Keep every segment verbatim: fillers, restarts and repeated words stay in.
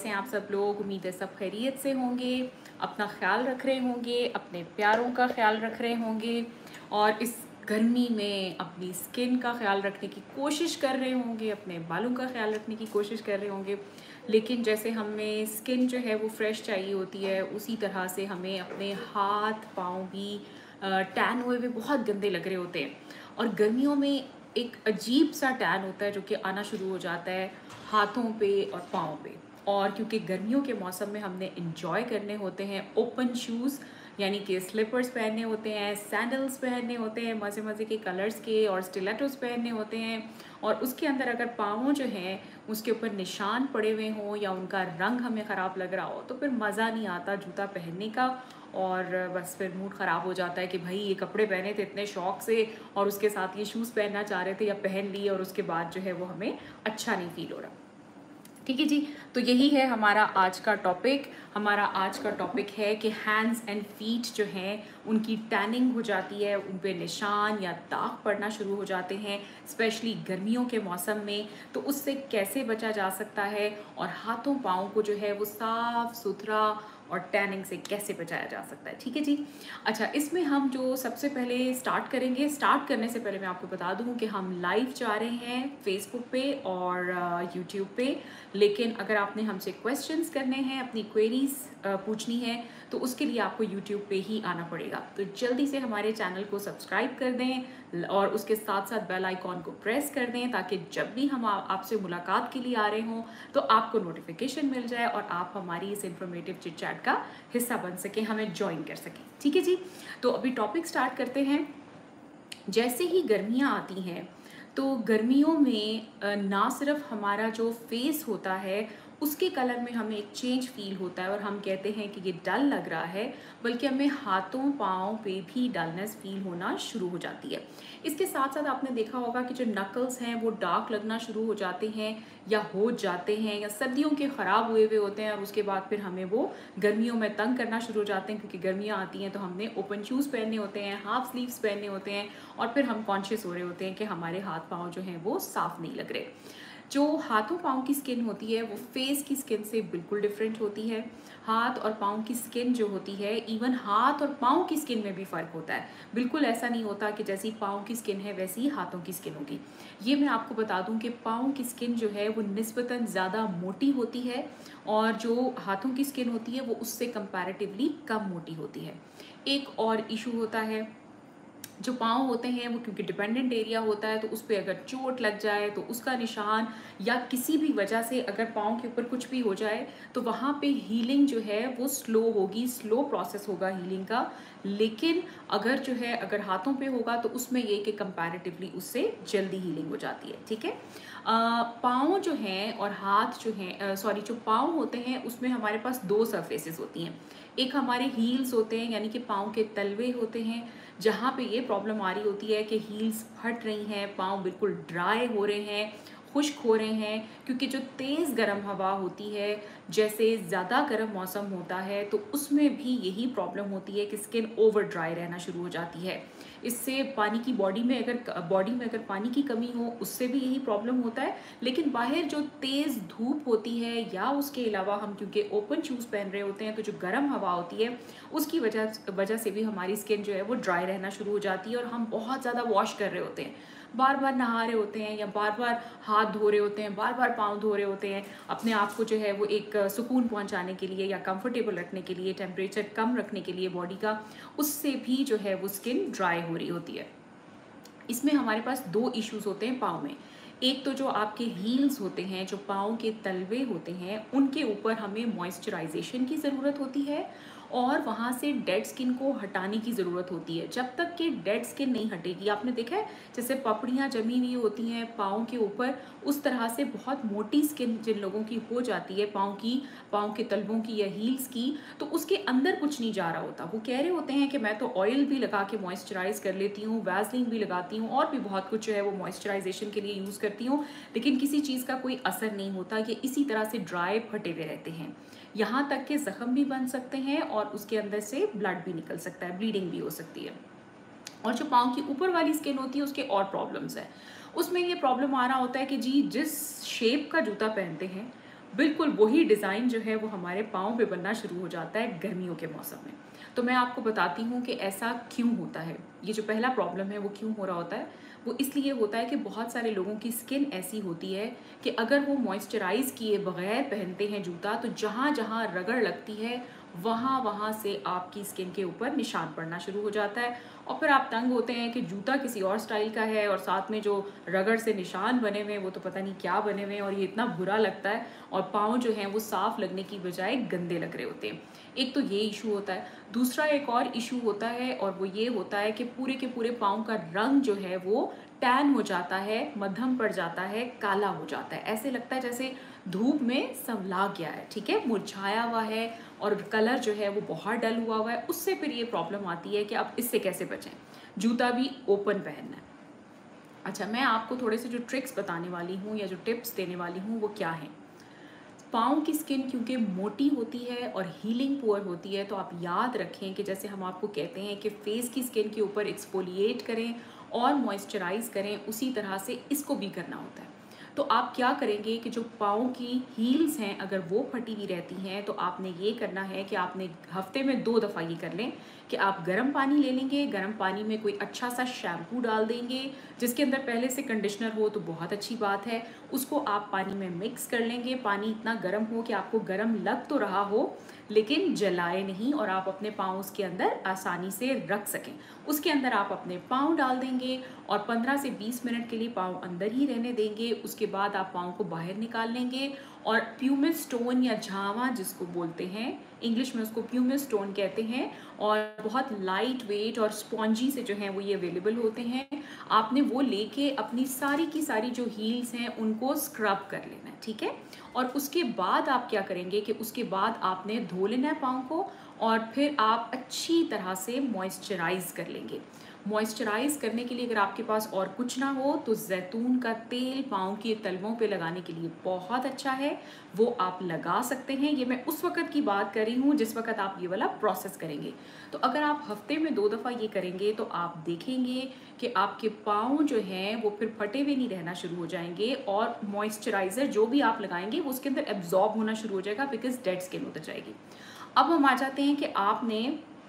हैं आप सब लोग? उम्मीद है सब खैरियत से होंगे, अपना ख्याल रख रहे होंगे, अपने प्यारों का ख्याल रख रहे होंगे और इस गर्मी में अपनी स्किन का ख्याल रखने की कोशिश कर रहे होंगे, अपने बालों का ख्याल रखने की कोशिश कर रहे होंगे। लेकिन जैसे हमें स्किन जो है वो फ्रेश चाहिए होती है, उसी तरह से हमें अपने हाथ पाँव भी टैन हुए हुए बहुत गंदे लग रहे होते हैं। और गर्मियों में एक अजीब सा टैन होता है जो कि आना शुरू हो जाता है हाथों पे और पाँव पे। और क्योंकि गर्मियों के मौसम में हमने इंजॉय करने होते हैं ओपन शूज़, यानी कि स्लीपर्स पहनने होते हैं, सैंडल्स पहनने होते हैं, मज़े मज़े के कलर्स के और स्टिलेटोस पहनने होते हैं। और उसके अंदर अगर पाँव जो हैं उसके ऊपर निशान पड़े हुए हों या उनका रंग हमें ख़राब लग रहा हो तो फिर मज़ा नहीं आता जूता पहनने का। और बस फिर मूड ख़राब हो जाता है कि भाई ये कपड़े पहने थे इतने शौक़ से और उसके साथ ये शूज़ पहनना चाह रहे थे या पहन लिए और उसके बाद जो है वो हमें अच्छा नहीं फ़ील हो रहा। ठीक है जी, तो यही है हमारा आज का टॉपिक। हमारा आज का टॉपिक है कि हैंड्स एंड फीट जो हैं उनकी टैनिंग हो जाती है, उन पे निशान या दाग पड़ना शुरू हो जाते हैं, स्पेशली गर्मियों के मौसम में। तो उससे कैसे बचा जा सकता है और हाथों पाँव को जो है वो साफ़ सुथरा और टैनिंग से कैसे बचाया जा सकता है। ठीक है जी। अच्छा, इसमें हम जो सबसे पहले स्टार्ट करेंगे, स्टार्ट करने से पहले मैं आपको बता दूं कि हम लाइव जा रहे हैं फेसबुक पे और यूट्यूब पे। लेकिन अगर आपने हमसे क्वेश्चंस करने हैं, अपनी क्वेरीज पूछनी है, तो उसके लिए आपको यूट्यूब पे ही आना पड़ेगा। तो जल्दी से हमारे चैनल को सब्सक्राइब कर दें और उसके साथ साथ बेल आइकॉन को प्रेस कर दें ताकि जब भी हम आपसे मुलाकात के लिए आ रहे हों तो आपको नोटिफिकेशन मिल जाए और आप हमारी इस इंफॉर्मेटिव चिट चैट का हिस्सा बन सकें, हमें ज्वाइन कर सकें। ठीक है जी, तो अभी टॉपिक स्टार्ट करते हैं। जैसे ही गर्मियाँ आती हैं तो गर्मियों में ना सिर्फ हमारा जो फेस होता है उसके कलर में हमें एक चेंज फील होता है और हम कहते हैं कि ये डल लग रहा है, बल्कि हमें हाथों पाँव पे भी डलनेस फील होना शुरू हो जाती है। इसके साथ साथ आपने देखा होगा कि जो नकल्स हैं वो डार्क लगना शुरू हो जाते हैं या हो जाते हैं या सर्दियों के ख़राब हुए हुए होते हैं और उसके बाद फिर हमें वो गर्मियों में तंग करना शुरू हो जाते हैं, क्योंकि गर्मियाँ आती हैं तो हमने ओपन शूज़ पहनने होते हैं, हाफ स्लीव्स पहनने होते हैं और फिर हम कॉन्शियस हो रहे होते हैं कि हमारे हाथ पाँव जो हैं वो साफ़ नहीं लग रहे। जो हाथों पाँव की स्किन होती है वो फेस की स्किन से बिल्कुल डिफरेंट होती है। हाथ और पाँव की स्किन जो होती है, इवन हाथ और पाँव की स्किन में भी फ़र्क होता है। बिल्कुल ऐसा नहीं होता कि जैसी पाँव की स्किन है वैसी ही हाथों की स्किन होगी। ये मैं आपको बता दूं कि पाँव की स्किन जो है वो निस्बतन ज़्यादा मोटी होती है और जो हाथों की स्किन होती है वो उससे कंपैरेटिवली कम मोटी होती है। एक और इशू होता है, जो पाँव होते हैं वो क्योंकि डिपेंडेंट एरिया होता है तो उस पर अगर चोट लग जाए तो उसका निशान या किसी भी वजह से अगर पाँव के ऊपर कुछ भी हो जाए तो वहाँ पे हीलिंग जो है वो स्लो होगी, स्लो प्रोसेस होगा हीलिंग का। लेकिन अगर जो है अगर हाथों पे होगा तो उसमें ये कि कंपैरेटिवली उससे जल्दी हीलिंग हो जाती है। ठीक है, पाँव जो हैं और हाथ जो हैं, सॉरी जो पाँव होते हैं उसमें हमारे पास दो सरफेसेस होती हैं। एक हमारे हील्स होते हैं यानी कि पाँव के तलवे होते हैं, जहाँ पे ये प्रॉब्लम आ रही होती है कि हील्स फट रही हैं, पाँव बिल्कुल ड्राई हो रहे हैं, खुश्क हो रहे हैं, क्योंकि जो तेज़ गर्म हवा होती है, जैसे ज़्यादा गर्म मौसम होता है तो उसमें भी यही प्रॉब्लम होती है कि स्किन ओवर ड्राई रहना शुरू हो जाती है। इससे पानी की बॉडी में अगर बॉडी में अगर पानी की कमी हो उससे भी यही प्रॉब्लम होता है। लेकिन बाहर जो तेज़ धूप होती है या उसके अलावा हम क्योंकि ओपन शूज़ पहन रहे होते हैं तो जो गर्म हवा होती है उसकी वजह वजह से भी हमारी स्किन जो है वो ड्राई रहना शुरू हो जाती है और हम बहुत ज़्यादा वॉश कर रहे होते हैं, बार बार नहा रहे होते हैं या बार बार हाथ धो रहे होते हैं, बार बार पाँव धो रहे होते हैं अपने आप को जो है वो एक सुकून पहुंचाने के लिए या कंफर्टेबल रखने के लिए, टेम्परेचर कम रखने के लिए बॉडी का, उससे भी जो है वो स्किन ड्राई हो रही होती है। इसमें हमारे पास दो इश्यूज होते हैं पाँव में। एक तो जो आपके हील्स होते हैं, जो पाँव के तलवे होते हैं, उनके ऊपर हमें मॉइस्चराइजेशन की ज़रूरत होती है और वहाँ से डेड स्किन को हटाने की ज़रूरत होती है। जब तक कि डेड स्किन नहीं हटेगी, आपने देखा है जैसे पपड़ियाँ जमी हुई होती हैं पाँव के ऊपर, उस तरह से बहुत मोटी स्किन जिन लोगों की हो जाती है पाँव की, पाँव के तलवों की या हील्स की, तो उसके अंदर कुछ नहीं जा रहा होता। वो कह रहे होते हैं कि मैं तो ऑयल भी लगा के मॉइस्चराइज कर लेती हूँ, वैसलीन भी लगाती हूँ और भी बहुत कुछ जो है वो मॉइस्चराइजेशन के लिए यूज़ करती हूँ, लेकिन किसी चीज़ का कोई असर नहीं होता। ये इसी तरह से ड्राई फटे हुए रहते हैं, यहाँ तक के ज़ख्म भी बन सकते हैं और उसके अंदर से ब्लड भी निकल सकता है, ब्लीडिंग भी हो सकती है। और जो पाँव की ऊपर वाली स्किन होती है उसके और प्रॉब्लम्स है। उसमें ये प्रॉब्लम आ रहा होता है कि जी जिस शेप का जूता पहनते हैं बिल्कुल वही डिज़ाइन जो है वो हमारे पाँव पे बनना शुरू हो जाता है गर्मियों के मौसम में। तो मैं आपको बताती हूँ कि ऐसा क्यों होता है। ये जो पहला प्रॉब्लम है वो क्यों हो रहा होता है, वो इसलिए होता है कि बहुत सारे लोगों की स्किन ऐसी होती है कि अगर वो मॉइस्चराइज़ किए बगैर पहनते हैं जूता, तो जहाँ-जहाँ रगड़ लगती है वहाँ-वहाँ से आपकी स्किन के ऊपर निशान पड़ना शुरू हो जाता है और फिर आप तंग होते हैं कि जूता किसी और स्टाइल का है और साथ में जो रगड़ से निशान बने हुए हैं वो तो पता नहीं क्या बने हुए हैं और ये इतना बुरा लगता है और पाँव जो हैं वो साफ़ लगने की बजाय गंदे लग रहे होते हैं। एक तो ये इशू होता है। दूसरा एक और इशू होता है और वो ये होता है कि पूरे के पूरे पाँव का रंग जो है वो टैन हो जाता है, मद्धम पड़ जाता है, काला हो जाता है। ऐसे लगता है जैसे धूप में संवला गया है, ठीक है? मुरझाया हुआ है और कलर जो है वो बहुत डल हुआ हुआ है। उससे फिर ये प्रॉब्लम आती है कि अब इससे कैसे बचें? जूता भी ओपन पहनना है। अच्छा, मैं आपको थोड़े से जो ट्रिक्स बताने वाली हूँ या जो टिप्स देने वाली हूँ वो क्या हैं। पाँव की स्किन क्योंकि मोटी होती है और हीलिंग पुअर होती है, तो आप याद रखें कि जैसे हम आपको कहते हैं कि फेस की स्किन के ऊपर एक्सफोलिएट करें और मॉइस्चराइज करें, उसी तरह से इसको भी करना होता है। तो आप क्या करेंगे कि जो पाँव की हील्स हैं अगर वो फटी हुई रहती हैं, तो आपने ये करना है कि आपने हफ्ते में दो दफ़ा ये कर लें कि आप गर्म पानी ले लेंगे, गर्म पानी में कोई अच्छा सा शैम्पू डाल देंगे जिसके अंदर पहले से कंडीशनर हो तो बहुत अच्छी बात है। उसको आप पानी में मिक्स कर लेंगे। पानी इतना गर्म हो कि आपको गर्म लग तो रहा हो लेकिन जलाए नहीं और आप अपने पाँव उसके अंदर आसानी से रख सकें। उसके अंदर आप अपने पाँव डाल देंगे और पंद्रह से बीस मिनट के लिए पाँव अंदर ही रहने देंगे। उसके बाद आप पाँव को बाहर निकाल लेंगे और प्यूमिस स्टोन या झावा जिसको बोलते हैं, इंग्लिश में उसको प्यूमिस स्टोन कहते हैं और बहुत लाइट वेट और स्पॉन्जी से जो हैं वो ये अवेलेबल होते हैं। आपने वो लेके अपनी सारी की सारी जो हील्स हैं उनको स्क्रब कर लेना है, ठीक है? और उसके बाद आप क्या करेंगे कि उसके बाद आपने धो लेना है पाँव को और फिर आप अच्छी तरह से मॉइस्चराइज कर लेंगे। मॉइस्चराइज करने के लिए अगर आपके पास और कुछ ना हो तो जैतून का तेल पाँव के तलवों पे लगाने के लिए बहुत अच्छा है, वो आप लगा सकते हैं। ये मैं उस वक़्त की बात कर रही हूँ जिस वक़्त आप ये वाला प्रोसेस करेंगे। तो अगर आप हफ्ते में दो दफ़ा ये करेंगे तो आप देखेंगे कि आपके पाँव जो हैं वो फिर फटे हुए नहीं रहना शुरू हो जाएंगे और मॉइस्चराइज़र जो भी आप लगाएंगे वो उसके अंदर एब्जॉर्ब होना शुरू हो जाएगा बिकॉज डेड स्किन उतर जाएगी। अब हम आ जाते हैं कि आपने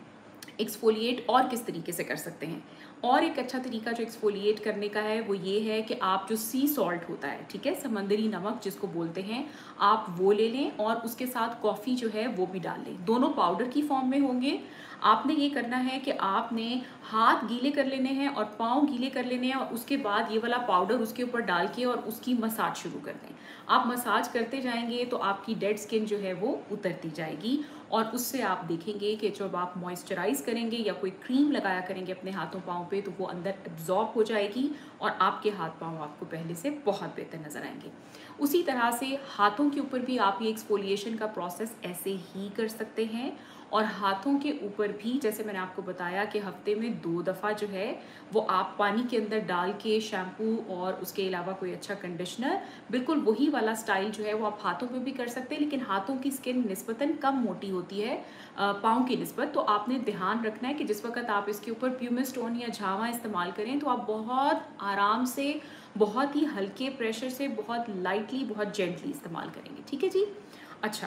एक्सफोलिएट और किस तरीके से कर सकते हैं। और एक अच्छा तरीका जो एक्सफोलिएट करने का है वो ये है कि आप जो सी सॉल्ट होता है, ठीक है, समंदरी नमक जिसको बोलते हैं, आप वो ले लें और उसके साथ कॉफ़ी जो है वो भी डाल लें। दोनों पाउडर की फॉर्म में होंगे। आपने ये करना है कि आपने हाथ गीले कर लेने हैं और पाँव गीले कर लेने हैं और उसके बाद ये वाला पाउडर उसके ऊपर डाल के और उसकी मसाज शुरू कर दें। आप मसाज करते जाएंगे तो आपकी डेड स्किन जो है वो उतरती जाएगी और उससे आप देखेंगे कि जब आप मॉइस्चराइज करेंगे या कोई क्रीम लगाया करेंगे अपने हाथों पाँव पे तो वो अंदर एब्जॉर्ब हो जाएगी और आपके हाथ पाँव आपको पहले से बहुत बेहतर नज़र आएंगे। उसी तरह से हाथों के ऊपर भी आप ये एक्सफोलिएशन का प्रोसेस ऐसे ही कर सकते हैं और हाथों के ऊपर भी जैसे मैंने आपको बताया कि हफ्ते में दो दफ़ा जो है वो आप पानी के अंदर डाल के शैम्पू और उसके अलावा कोई अच्छा कंडीशनर, बिल्कुल वही वाला स्टाइल जो है वो आप हाथों पे भी कर सकते हैं। लेकिन हाथों की स्किन निस्बतन कम मोटी होती है पाँव की निस्बत, तो आपने ध्यान रखना है कि जिस वक्त आप इसके ऊपर प्यूमिस स्टोन या झावा इस्तेमाल करें तो आप बहुत आराम से, बहुत ही हल्के प्रेशर से, बहुत लाइटली, बहुत जेंटली इस्तेमाल करेंगे, ठीक है जी। अच्छा,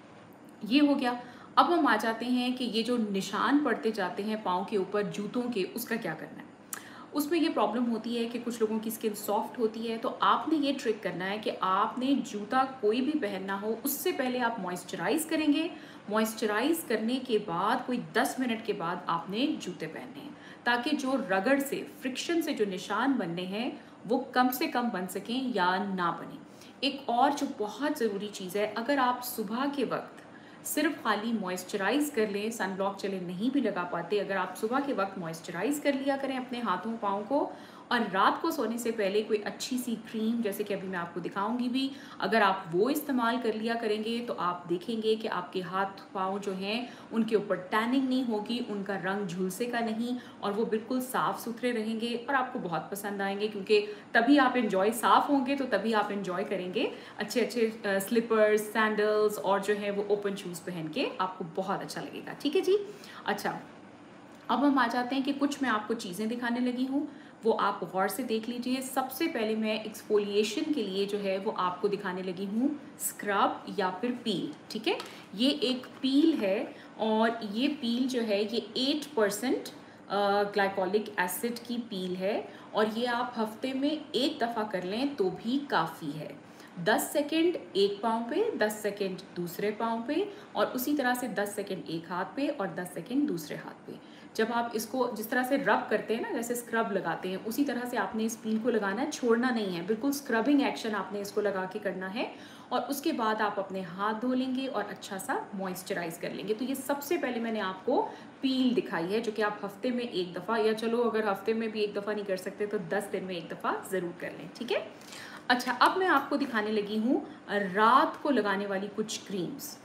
ये हो गया। अब हम आ जाते हैं कि ये जो निशान पड़ते जाते हैं पाँव के ऊपर जूतों के, उसका क्या करना है। उसमें ये प्रॉब्लम होती है कि कुछ लोगों की स्किन सॉफ्ट होती है, तो आपने ये ट्रिक करना है कि आपने जूता कोई भी पहनना हो उससे पहले आप मॉइस्चराइज करेंगे। मॉइस्चराइज करने के बाद कोई दस मिनट के बाद आपने जूते पहनने हैं ताकि जो रगड़ से, फ्रिक्शन से जो निशान बनने हैं वो कम से कम बन सकें या ना बने। एक और जो बहुत ज़रूरी चीज़ है, अगर आप सुबह के वक्त सिर्फ खाली मॉइस्चराइज कर लें, सन ब्लॉक चले नहीं भी लगा पाते, अगर आप सुबह के वक्त मॉइस्चराइज कर लिया करें अपने हाथों पाँव को और रात को सोने से पहले कोई अच्छी सी क्रीम, जैसे कि अभी मैं आपको दिखाऊंगी भी, अगर आप वो इस्तेमाल कर लिया करेंगे तो आप देखेंगे कि आपके हाथ पाँव जो हैं उनके ऊपर टैनिंग नहीं होगी, उनका रंग झुलसेगा नहीं और वो बिल्कुल साफ़ सुथरे रहेंगे और आपको बहुत पसंद आएंगे। क्योंकि तभी आप इन्जॉय, साफ़ होंगे तो तभी आप इन्जॉय करेंगे अच्छे अच्छे स्लीपर्स, सैंडल्स और जो है वो ओपन शूज़ पहन के, आपको बहुत अच्छा लगेगा, ठीक है जी। अच्छा, अब हम आ जाते हैं कि कुछ मैं आपको चीज़ें दिखाने लगी हूँ, वो आप गौर से देख लीजिए। सबसे पहले मैं एक्सफोलिएशन के लिए जो है वो आपको दिखाने लगी हूँ स्क्रब या फिर पील, ठीक है। ये एक पील है और ये पील जो है ये एट परसेंट ग्लाइकोलिक एसिड की पील है और ये आप हफ्ते में एक दफ़ा कर लें तो भी काफ़ी है। दस सेकेंड एक पाँव पे, दस सेकेंड दूसरे पाँव पे और उसी तरह से दस सेकेंड एक हाथ पे और दस सेकेंड दूसरे हाथ पे। जब आप इसको जिस तरह से रब करते हैं ना, जैसे स्क्रब लगाते हैं, उसी तरह से आपने इस पील को लगाना है, छोड़ना नहीं है, बिल्कुल स्क्रबिंग एक्शन आपने इसको लगा के करना है। और उसके बाद आप अपने हाथ धो लेंगे और अच्छा सा मॉइस्चराइज कर लेंगे। तो ये सबसे पहले मैंने आपको पील दिखाई है जो कि आप हफ्ते में एक दफ़ा, या चलो अगर हफ्ते में भी एक दफ़ा नहीं कर सकते तो दस दिन में एक दफ़ा ज़रूर कर लें, ठीक है। अच्छा, अब मैं आपको दिखाने लगी हूँ रात को लगाने वाली कुछ क्रीम्स।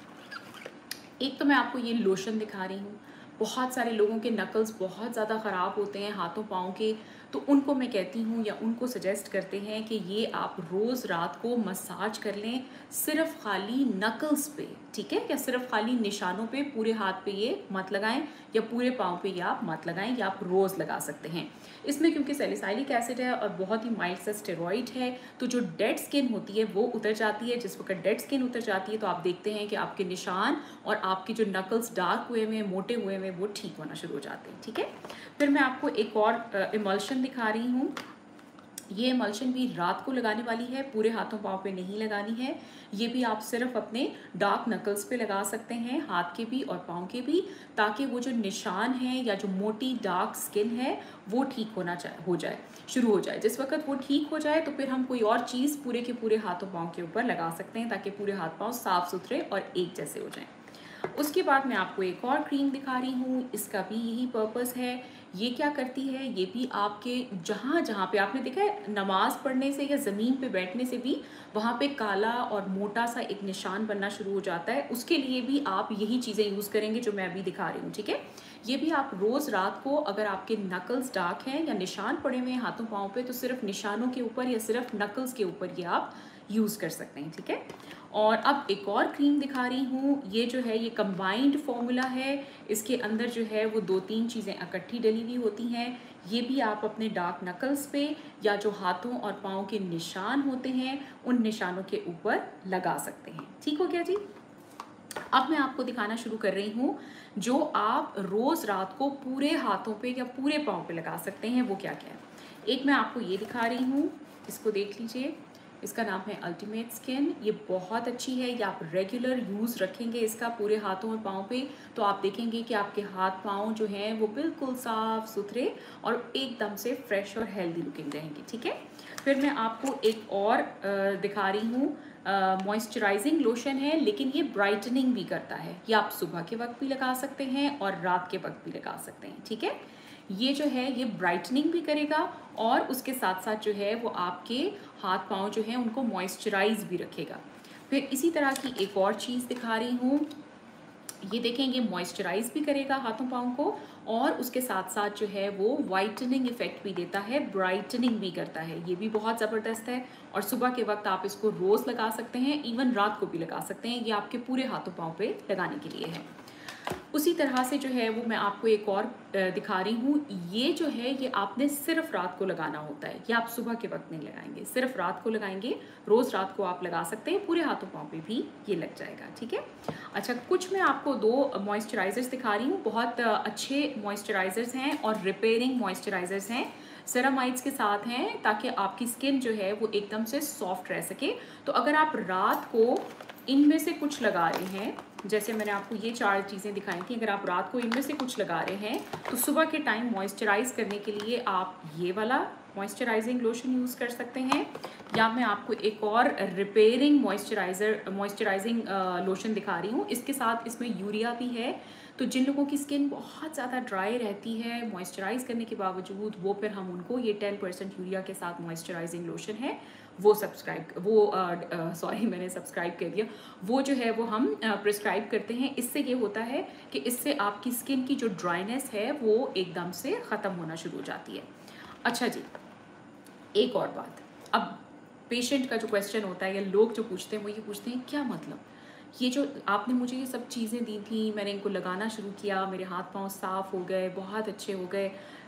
एक तो मैं आपको ये लोशन दिखा रही हूँ। बहुत सारे लोगों के नकल्स बहुत ज़्यादा ख़राब होते हैं हाथों पाँव के, तो उनको मैं कहती हूँ या उनको सजेस्ट करते हैं कि ये आप रोज़ रात को मसाज कर लें, सिर्फ खाली नकल्स पे, ठीक है, या सिर्फ खाली निशानों पे, पूरे हाथ पे ये मत लगाएं या पूरे पाँव पे ये आप मत लगाएं, या आप रोज़ लगा सकते हैं। इसमें क्योंकि सैलिसाइलिक एसिड है और बहुत ही माइल्ड सा स्टेरॉइड है, तो जो डेड स्किन होती है वो उतर जाती है। जिस वक्त डेड स्किन उतर जाती है तो आप देखते हैं कि आपके निशान और आपके जो नकल्स डार्क हुए हुए, मोटे हुए हुए, वो ठीक होना शुरू हो जाते हैं, ठीक है। फिर मैं आपको एक और इमल्शन दिखा रही हूँ। ये इमल्शन भी रात को लगाने वाली है, पूरे हाथों पाँव पे नहीं लगानी है। ये भी आप सिर्फ अपने डार्क नकल्स पे लगा सकते हैं, हाथ के भी और पाँव के भी, ताकि वो जो निशान है या जो मोटी डार्क स्किन है वो ठीक होना चाहे हो जाए शुरू हो जाए। जिस वक्त वो ठीक हो जाए तो फिर हम कोई और चीज़ पूरे के पूरे हाथों पाँव के ऊपर लगा सकते हैं, ताकि पूरे हाथ पाँव साफ़ सुथरे और एक जैसे हो जाएं। उसके बाद मैं आपको एक और क्रीम दिखा रही हूँ, इसका भी यही पर्पस है। ये क्या करती है, ये भी आपके जहाँ जहाँ पे आपने देखा है नमाज पढ़ने से या ज़मीन पे बैठने से भी वहाँ पे काला और मोटा सा एक निशान बनना शुरू हो जाता है, उसके लिए भी आप यही चीज़ें यूज़ करेंगे जो मैं अभी दिखा रही हूँ, ठीक है। ये भी आप रोज़ रात को, अगर आपके नकल्स डार्क हैं या निशान पड़े हुए हैं हाथों पाँव पे, तो सिर्फ निशानों के ऊपर या सिर्फ नकल्स के ऊपर ये आप यूज़ कर सकते हैं, ठीक है। और अब एक और क्रीम दिखा रही हूँ। ये जो है ये कंबाइंड फॉर्मूला है, इसके अंदर जो है वो दो तीन चीज़ें इकट्ठी डली हुई होती हैं। ये भी आप अपने डार्क नकल्स पे या जो हाथों और पाँव के निशान होते हैं उन निशानों के ऊपर लगा सकते हैं, ठीक हो गया जी। अब मैं आपको दिखाना शुरू कर रही हूँ जो आप रोज़ रात को पूरे हाथों पे या पूरे पाँव पे लगा सकते हैं, वो क्या क्या है। एक मैं आपको ये दिखा रही हूँ, इसको देख लीजिए, इसका नाम है अल्टीमेट स्किन। ये बहुत अच्छी है, ये आप रेगुलर यूज़ रखेंगे इसका पूरे हाथों और पाँव पे, तो आप देखेंगे कि आपके हाथ पाँव जो हैं वो बिल्कुल साफ़ सुथरे और एकदम से फ्रेश और हेल्दी लुकिंग रहेंगे, ठीक है। फिर मैं आपको एक और दिखा रही हूँ, मॉइस्चराइजिंग लोशन है, लेकिन ये ब्राइटनिंग भी करता है। ये आप सुबह के वक्त भी लगा सकते हैं और रात के वक्त भी लगा सकते हैं, ठीक है। ये जो है ये ब्राइटनिंग भी करेगा और उसके साथ साथ जो है वो आपके हाथ पाँव जो हैं उनको मॉइस्चराइज भी रखेगा। फिर इसी तरह की एक और चीज़ दिखा रही हूँ, ये देखेंगे मॉइस्चराइज भी करेगा हाथों पाँव को और उसके साथ साथ जो है वो वाइटनिंग इफेक्ट भी देता है, ब्राइटनिंग भी करता है। ये भी बहुत ज़बरदस्त है और सुबह के वक्त आप इसको रोज़ लगा सकते हैं, इवन रात को भी लगा सकते हैं। ये आपके पूरे हाथों पाँव पे लगाने के लिए है। उसी तरह से जो है वो मैं आपको एक और दिखा रही हूँ। ये जो है ये आपने सिर्फ रात को लगाना होता है, ये आप सुबह के वक्त नहीं लगाएंगे, सिर्फ रात को लगाएंगे। रोज़ रात को आप लगा सकते हैं, पूरे हाथों पाँव पे भी ये लग जाएगा, ठीक है। अच्छा, कुछ मैं आपको दो मॉइस्चराइजर्स दिखा रही हूँ, बहुत अच्छे मॉइस्चराइजर्स हैं और रिपेयरिंग मॉइस्चराइजर्स हैं, सेरामाइड्स के साथ हैं, ताकि आपकी स्किन जो है वो एकदम से सॉफ्ट रह सके। तो अगर आप रात को इनमें से कुछ लगा रहे हैं, जैसे मैंने आपको ये चार चीज़ें दिखाई थी, अगर आप रात को इनमें से कुछ लगा रहे हैं तो सुबह के टाइम मॉइस्चराइज करने के लिए आप ये वाला मॉइस्चराइजिंग लोशन यूज़ कर सकते हैं, या मैं आपको एक और रिपेयरिंग मॉइस्चराइज़र मॉइस्चराइजिंग लोशन दिखा रही हूँ। इसके साथ इसमें यूरिया भी है, तो जिन लोगों की स्किन बहुत ज़्यादा ड्राई रहती है मॉइस्चराइज करने के बावजूद, वो फिर हम उनको ये टेन परसेंट यूरिया के साथ मॉइस्चराइजिंग लोशन है वो सब्सक्राइब वो सॉरी मैंने सब्सक्राइब कर दिया वो जो है वो हम प्रिस्क्राइब करते हैं। इससे ये होता है कि इससे आपकी स्किन की जो ड्राइनेस है वो एकदम से ख़त्म होना शुरू हो जाती है। अच्छा जी, एक और बात, अब पेशेंट का जो क्वेश्चन होता है या लोग जो पूछते हैं वो ये पूछते हैं, क्या मतलब ये जो आपने मुझे ये सब चीज़ें दी थी, मैंने इनको लगाना शुरू किया, मेरे हाथ पाँव साफ़ हो गए, बहुत अच्छे हो गए,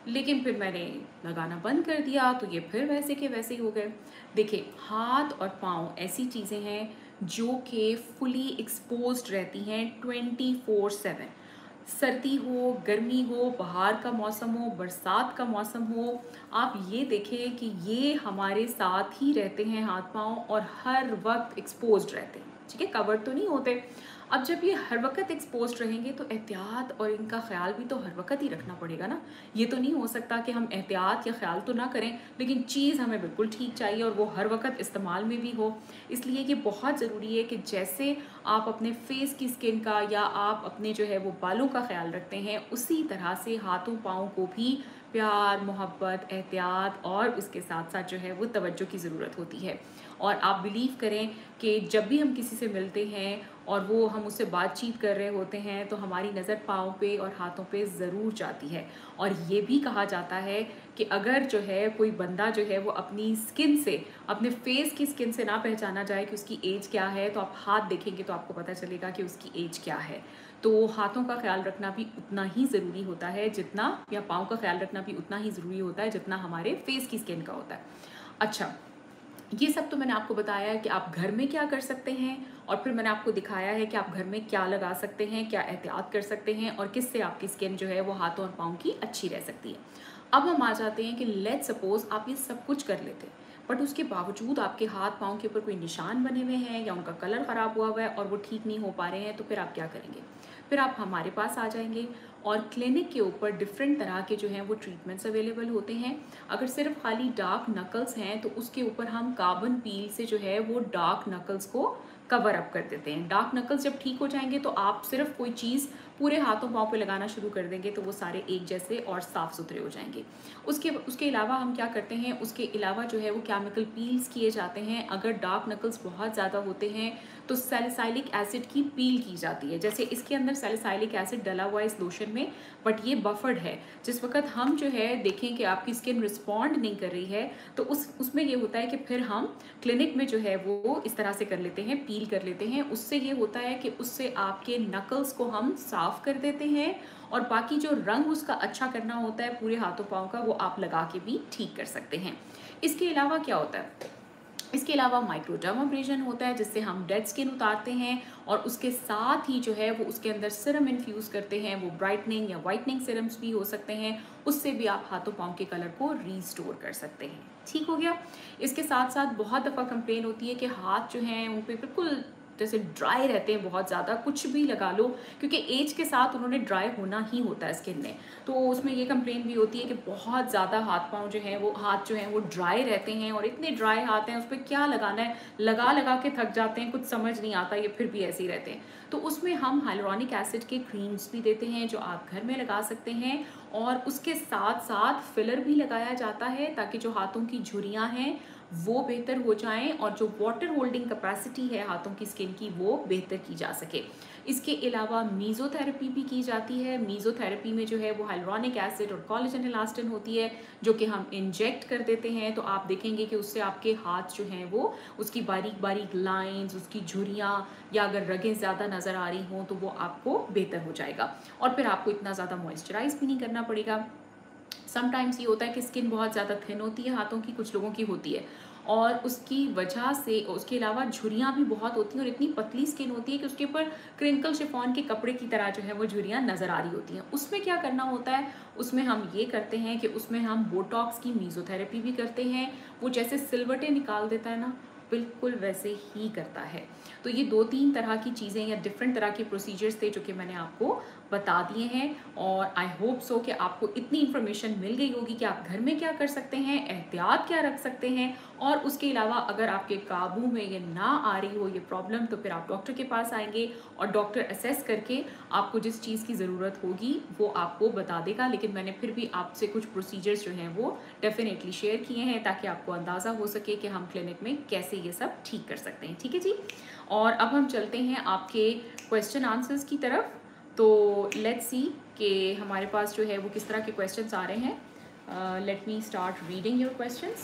लेकिन फिर मैंने लगाना बंद कर दिया तो ये फिर वैसे के वैसे ही हो गए। देखिए, हाथ और पाँव ऐसी चीज़ें हैं जो कि फुली एक्सपोज्ड रहती हैं ट्वेंटी फोर सेवन। सर्दी हो, गर्मी हो, बाहर का मौसम हो, बरसात का मौसम हो, आप ये देखें कि ये हमारे साथ ही रहते हैं हाथ पाँव और हर वक्त एक्सपोज्ड रहते हैं, ठीक है, कवर तो नहीं होते। अब जब ये हर वक्त एक्सपोज्ड रहेंगे तो एहतियात और इनका ख्याल भी तो हर वक्त ही रखना पड़ेगा ना। ये तो नहीं हो सकता कि हम एहतियात या ख्याल तो ना करें लेकिन चीज़ हमें बिल्कुल ठीक चाहिए और वो हर वक्त इस्तेमाल में भी हो। इसलिए ये बहुत ज़रूरी है कि जैसे आप अपने फेस की स्किन का या आप अपने जो है वो बालों का ख्याल रखते हैं, उसी तरह से हाथों पाँव को भी प्यार, मोहब्बत, एहतियात और उसके साथ साथ जो है वो तवज्जो की ज़रूरत होती है। और आप बिलीव करें कि जब भी हम किसी से मिलते हैं और वो हम उससे बातचीत कर रहे होते हैं तो हमारी नज़र पाँव पे और हाथों पे ज़रूर जाती है। और ये भी कहा जाता है कि अगर जो है कोई बंदा जो है वो अपनी स्किन से, अपने फेस की स्किन से ना पहचाना जाए कि उसकी एज क्या है, तो आप हाथ देखेंगे तो आपको पता चलेगा कि उसकी एज क्या है। तो हाथों का ख्याल रखना भी उतना ही ज़रूरी होता है जितना, या पाँव का ख्याल रखना भी उतना ही ज़रूरी होता है जितना हमारे फेस की स्किन का होता है। अच्छा, ये सब तो मैंने आपको बताया है कि आप घर में क्या कर सकते हैं, और फिर मैंने आपको दिखाया है कि आप घर में क्या लगा सकते हैं, क्या एहतियात कर सकते हैं और किससे आपकी स्किन जो है वो हाथों और पाँव की अच्छी रह सकती है। अब हम आ जाते हैं कि लेट्स सपोज आप ये सब कुछ कर लेते हैं बट उसके बावजूद आपके हाथ पाँव के ऊपर कोई निशान बने हुए हैं या उनका कलर ख़राब हुआ हुआ है और वो ठीक नहीं हो पा रहे हैं, तो फिर आप क्या करेंगे? फिर आप हमारे पास आ जाएंगे और क्लिनिक के ऊपर डिफरेंट तरह के जो हैं वो ट्रीटमेंट्स अवेलेबल होते हैं। अगर सिर्फ खाली डार्क नकल्स हैं तो उसके ऊपर हम कार्बन पील से जो है वो डार्क नकल्स को कवर अप कर देते हैं। डार्क नकल्स जब ठीक हो जाएंगे तो आप सिर्फ कोई चीज़ पूरे हाथों पाँव पे लगाना शुरू कर देंगे तो वो सारे एक जैसे और साफ़ सुथरे हो जाएंगे। उसके उसके अलावा हम क्या करते हैं, उसके अलावा जो है वो केमिकल पील्स किए जाते हैं। अगर डार्क नकल्स बहुत ज़्यादा होते हैं तो सैलिसाइलिक एसिड की पील की जाती है। जैसे इसके अंदर सैलिसाइलिक एसिड डला हुआ है इस लोशन में, बट ये बफर्ड है। जिस वक्त हम जो है देखें कि आपकी स्किन रिस्पॉन्ड नहीं कर रही है तो उस उसमें ये होता है कि फिर हम क्लिनिक में जो है वो इस तरह से कर लेते हैं, पील कर लेते हैं। उससे ये होता है कि उससे आपके नकल्स को हम साफ़ कर देते हैं और बाकी जो रंग उसका अच्छा करना होता है पूरे हाथों पाँव का, वो आप लगा के भी ठीक कर सकते हैं। इसके अलावा क्या होता है, इसके अलावा माइक्रोडर्माब्रेशन होता है जिससे हम डेड स्किन उतारते हैं और उसके साथ ही जो है वो उसके अंदर सिरम इन्फ्यूज़ करते हैं। वो ब्राइटनिंग या वाइटनिंग सिरम्स भी हो सकते हैं, उससे भी आप हाथों पाँव के कलर को रीस्टोर कर सकते हैं। ठीक हो गया। इसके साथ साथ बहुत दफ़ा कंप्लेन होती है कि हाथ जो हैं उन पर बिल्कुल जैसे ड्राई रहते हैं बहुत ज़्यादा, कुछ भी लगा लो, क्योंकि एज के साथ उन्होंने ड्राई होना ही होता है स्किन ने। तो उसमें ये कंप्लेन भी होती है कि बहुत ज़्यादा हाथ पाँव जो हैं वो हाथ जो हैं वो ड्राई रहते हैं और इतने ड्राई हाथ हैं उस पर क्या लगाना है, लगा लगा के थक जाते हैं, कुछ समझ नहीं आता, ये फिर भी ऐसे ही रहते हैं। तो उसमें हम हाइलुरोनिक एसिड के क्रीम्स भी देते हैं जो आप घर में लगा सकते हैं और उसके साथ साथ फिलर भी लगाया जाता है ताकि जो हाथों की झुर्रियाँ हैं वो बेहतर हो जाएं और जो वाटर होल्डिंग कैपेसिटी है हाथों की स्किन की वो बेहतर की जा सके। इसके अलावा मीज़ोथेरेपी भी की जाती है। मीज़ोथेरेपी में जो है वो हाइलुरोनिक एसिड और कोलेजन इलास्टिन होती है जो कि हम इंजेक्ट कर देते हैं। तो आप देखेंगे कि उससे आपके हाथ जो हैं वो उसकी बारीक बारीक लाइंस, उसकी झुर्रियाँ या अगर रगें ज़्यादा नज़र आ रही हों तो वो आपको बेहतर हो जाएगा और फिर आपको इतना ज़्यादा मॉइस्चराइज भी नहीं करना पड़ेगा। समटाइम्स ये होता है कि स्किन बहुत ज़्यादा थिन होती है हाथों की, कुछ लोगों की होती है, और उसकी वजह से उसके अलावा झुर्रियाँ भी बहुत होती हैं और इतनी पतली स्किन होती है कि उसके ऊपर क्रिंकल शिफॉन के कपड़े की तरह जो है वो झुर्रियाँ नज़र आ रही होती हैं। उसमें क्या करना होता है, उसमें हम ये करते हैं कि उसमें हम बोटॉक्स की मीज़ोथेरेपी भी करते हैं। वो जैसे सिलवटें निकाल देता है ना, बिल्कुल वैसे ही करता है। तो ये दो तीन तरह की चीज़ें या डिफरेंट तरह के प्रोसीजर्स थे जो कि मैंने आपको बता दिए हैं और आई होप सो कि आपको इतनी इन्फॉर्मेशन मिल गई होगी कि आप घर में क्या कर सकते हैं, एहतियात क्या रख सकते हैं, और उसके अलावा अगर आपके काबू में ये ना आ रही हो ये प्रॉब्लम तो फिर आप डॉक्टर के पास आएंगे और डॉक्टर असेस करके आपको जिस चीज़ की ज़रूरत होगी वो आपको बता देगा। लेकिन मैंने फिर भी आपसे कुछ प्रोसीजर्स जो हैं वो डेफिनेटली शेयर किए हैं ताकि आपको अंदाज़ा हो सके कि हम क्लिनिक में कैसे ये सब ठीक कर सकते हैं। ठीक है जी। और अब हम चलते हैं आपके क्वेश्चन आंसर्स की तरफ। तो लेट्स सी कि हमारे पास जो है वो किस तरह के क्वेश्चंस आ रहे हैं। Let me start reading your questions.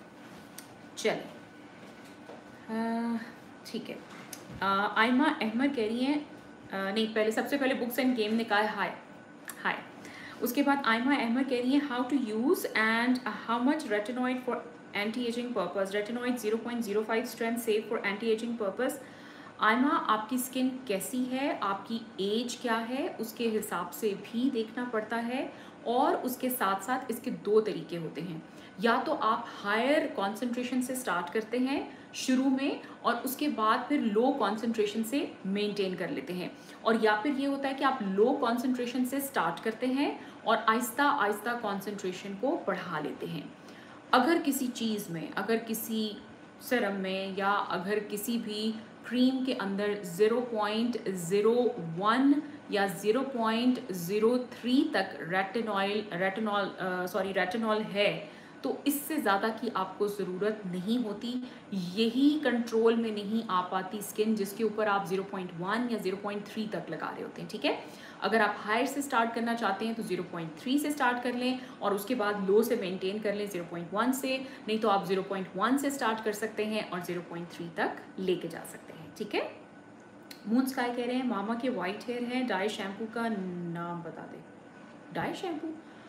चलिए, ठीक है। आयमा अहमद कह रही हैं, uh, नहीं, पहले सबसे पहले बुक्स एंड गेम ने कहा है हाय हाय। उसके बाद आयमा अहमद कह रही है how to use and how much retinoid for anti aging purpose. Retinoid zero point zero five strength safe for anti aging purpose. Ayma, आपकी स्किन कैसी है, आपकी एज क्या है, उसके हिसाब से भी देखना पड़ता है। और उसके साथ साथ इसके दो तरीके होते हैं, या तो आप हायर कॉन्सेंट्रेशन से स्टार्ट करते हैं शुरू में और उसके बाद फिर लो कॉन्सेंट्रेशन से मेंटेन कर लेते हैं, और या फिर ये होता है कि आप लो कॉन्सेंट्रेशन से स्टार्ट करते हैं और आहिस्ता आहिस्ता कॉन्सेंट्रेशन को बढ़ा लेते हैं। अगर किसी चीज़ में, अगर किसी सीरम में या अगर किसी भी क्रीम के अंदर ज़ीरो पॉइंट ज़ीरो वन या ज़ीरो पॉइंट ज़ीरो थ्री तक रेटिनॉल रेटिनॉल सॉरी रेटिनॉल है, तो इससे ज़्यादा की आपको ज़रूरत नहीं होती। यही कंट्रोल में नहीं आ पाती स्किन जिसके ऊपर आप ज़ीरो पॉइंट वन या ज़ीरो पॉइंट थ्री तक लगा रहे होते हैं, ठीक है। अगर आप हायर से स्टार्ट करना चाहते हैं तो ज़ीरो पॉइंट थ्री से स्टार्ट कर लें और उसके बाद लो से मेंटेन कर लें ज़ीरो पॉइंट वन से, नहीं तो आप ज़ीरो पॉइंट वन से स्टार्ट कर सकते हैं और ज़ीरो पॉइंट थ्री तक लेके जा सकते हैं, ठीक है। मून स्काई कह रहे हैं मामा के वाइट हेयर हैं, डाई शैम्पू का नाम बता दें। डाई शैम्पू,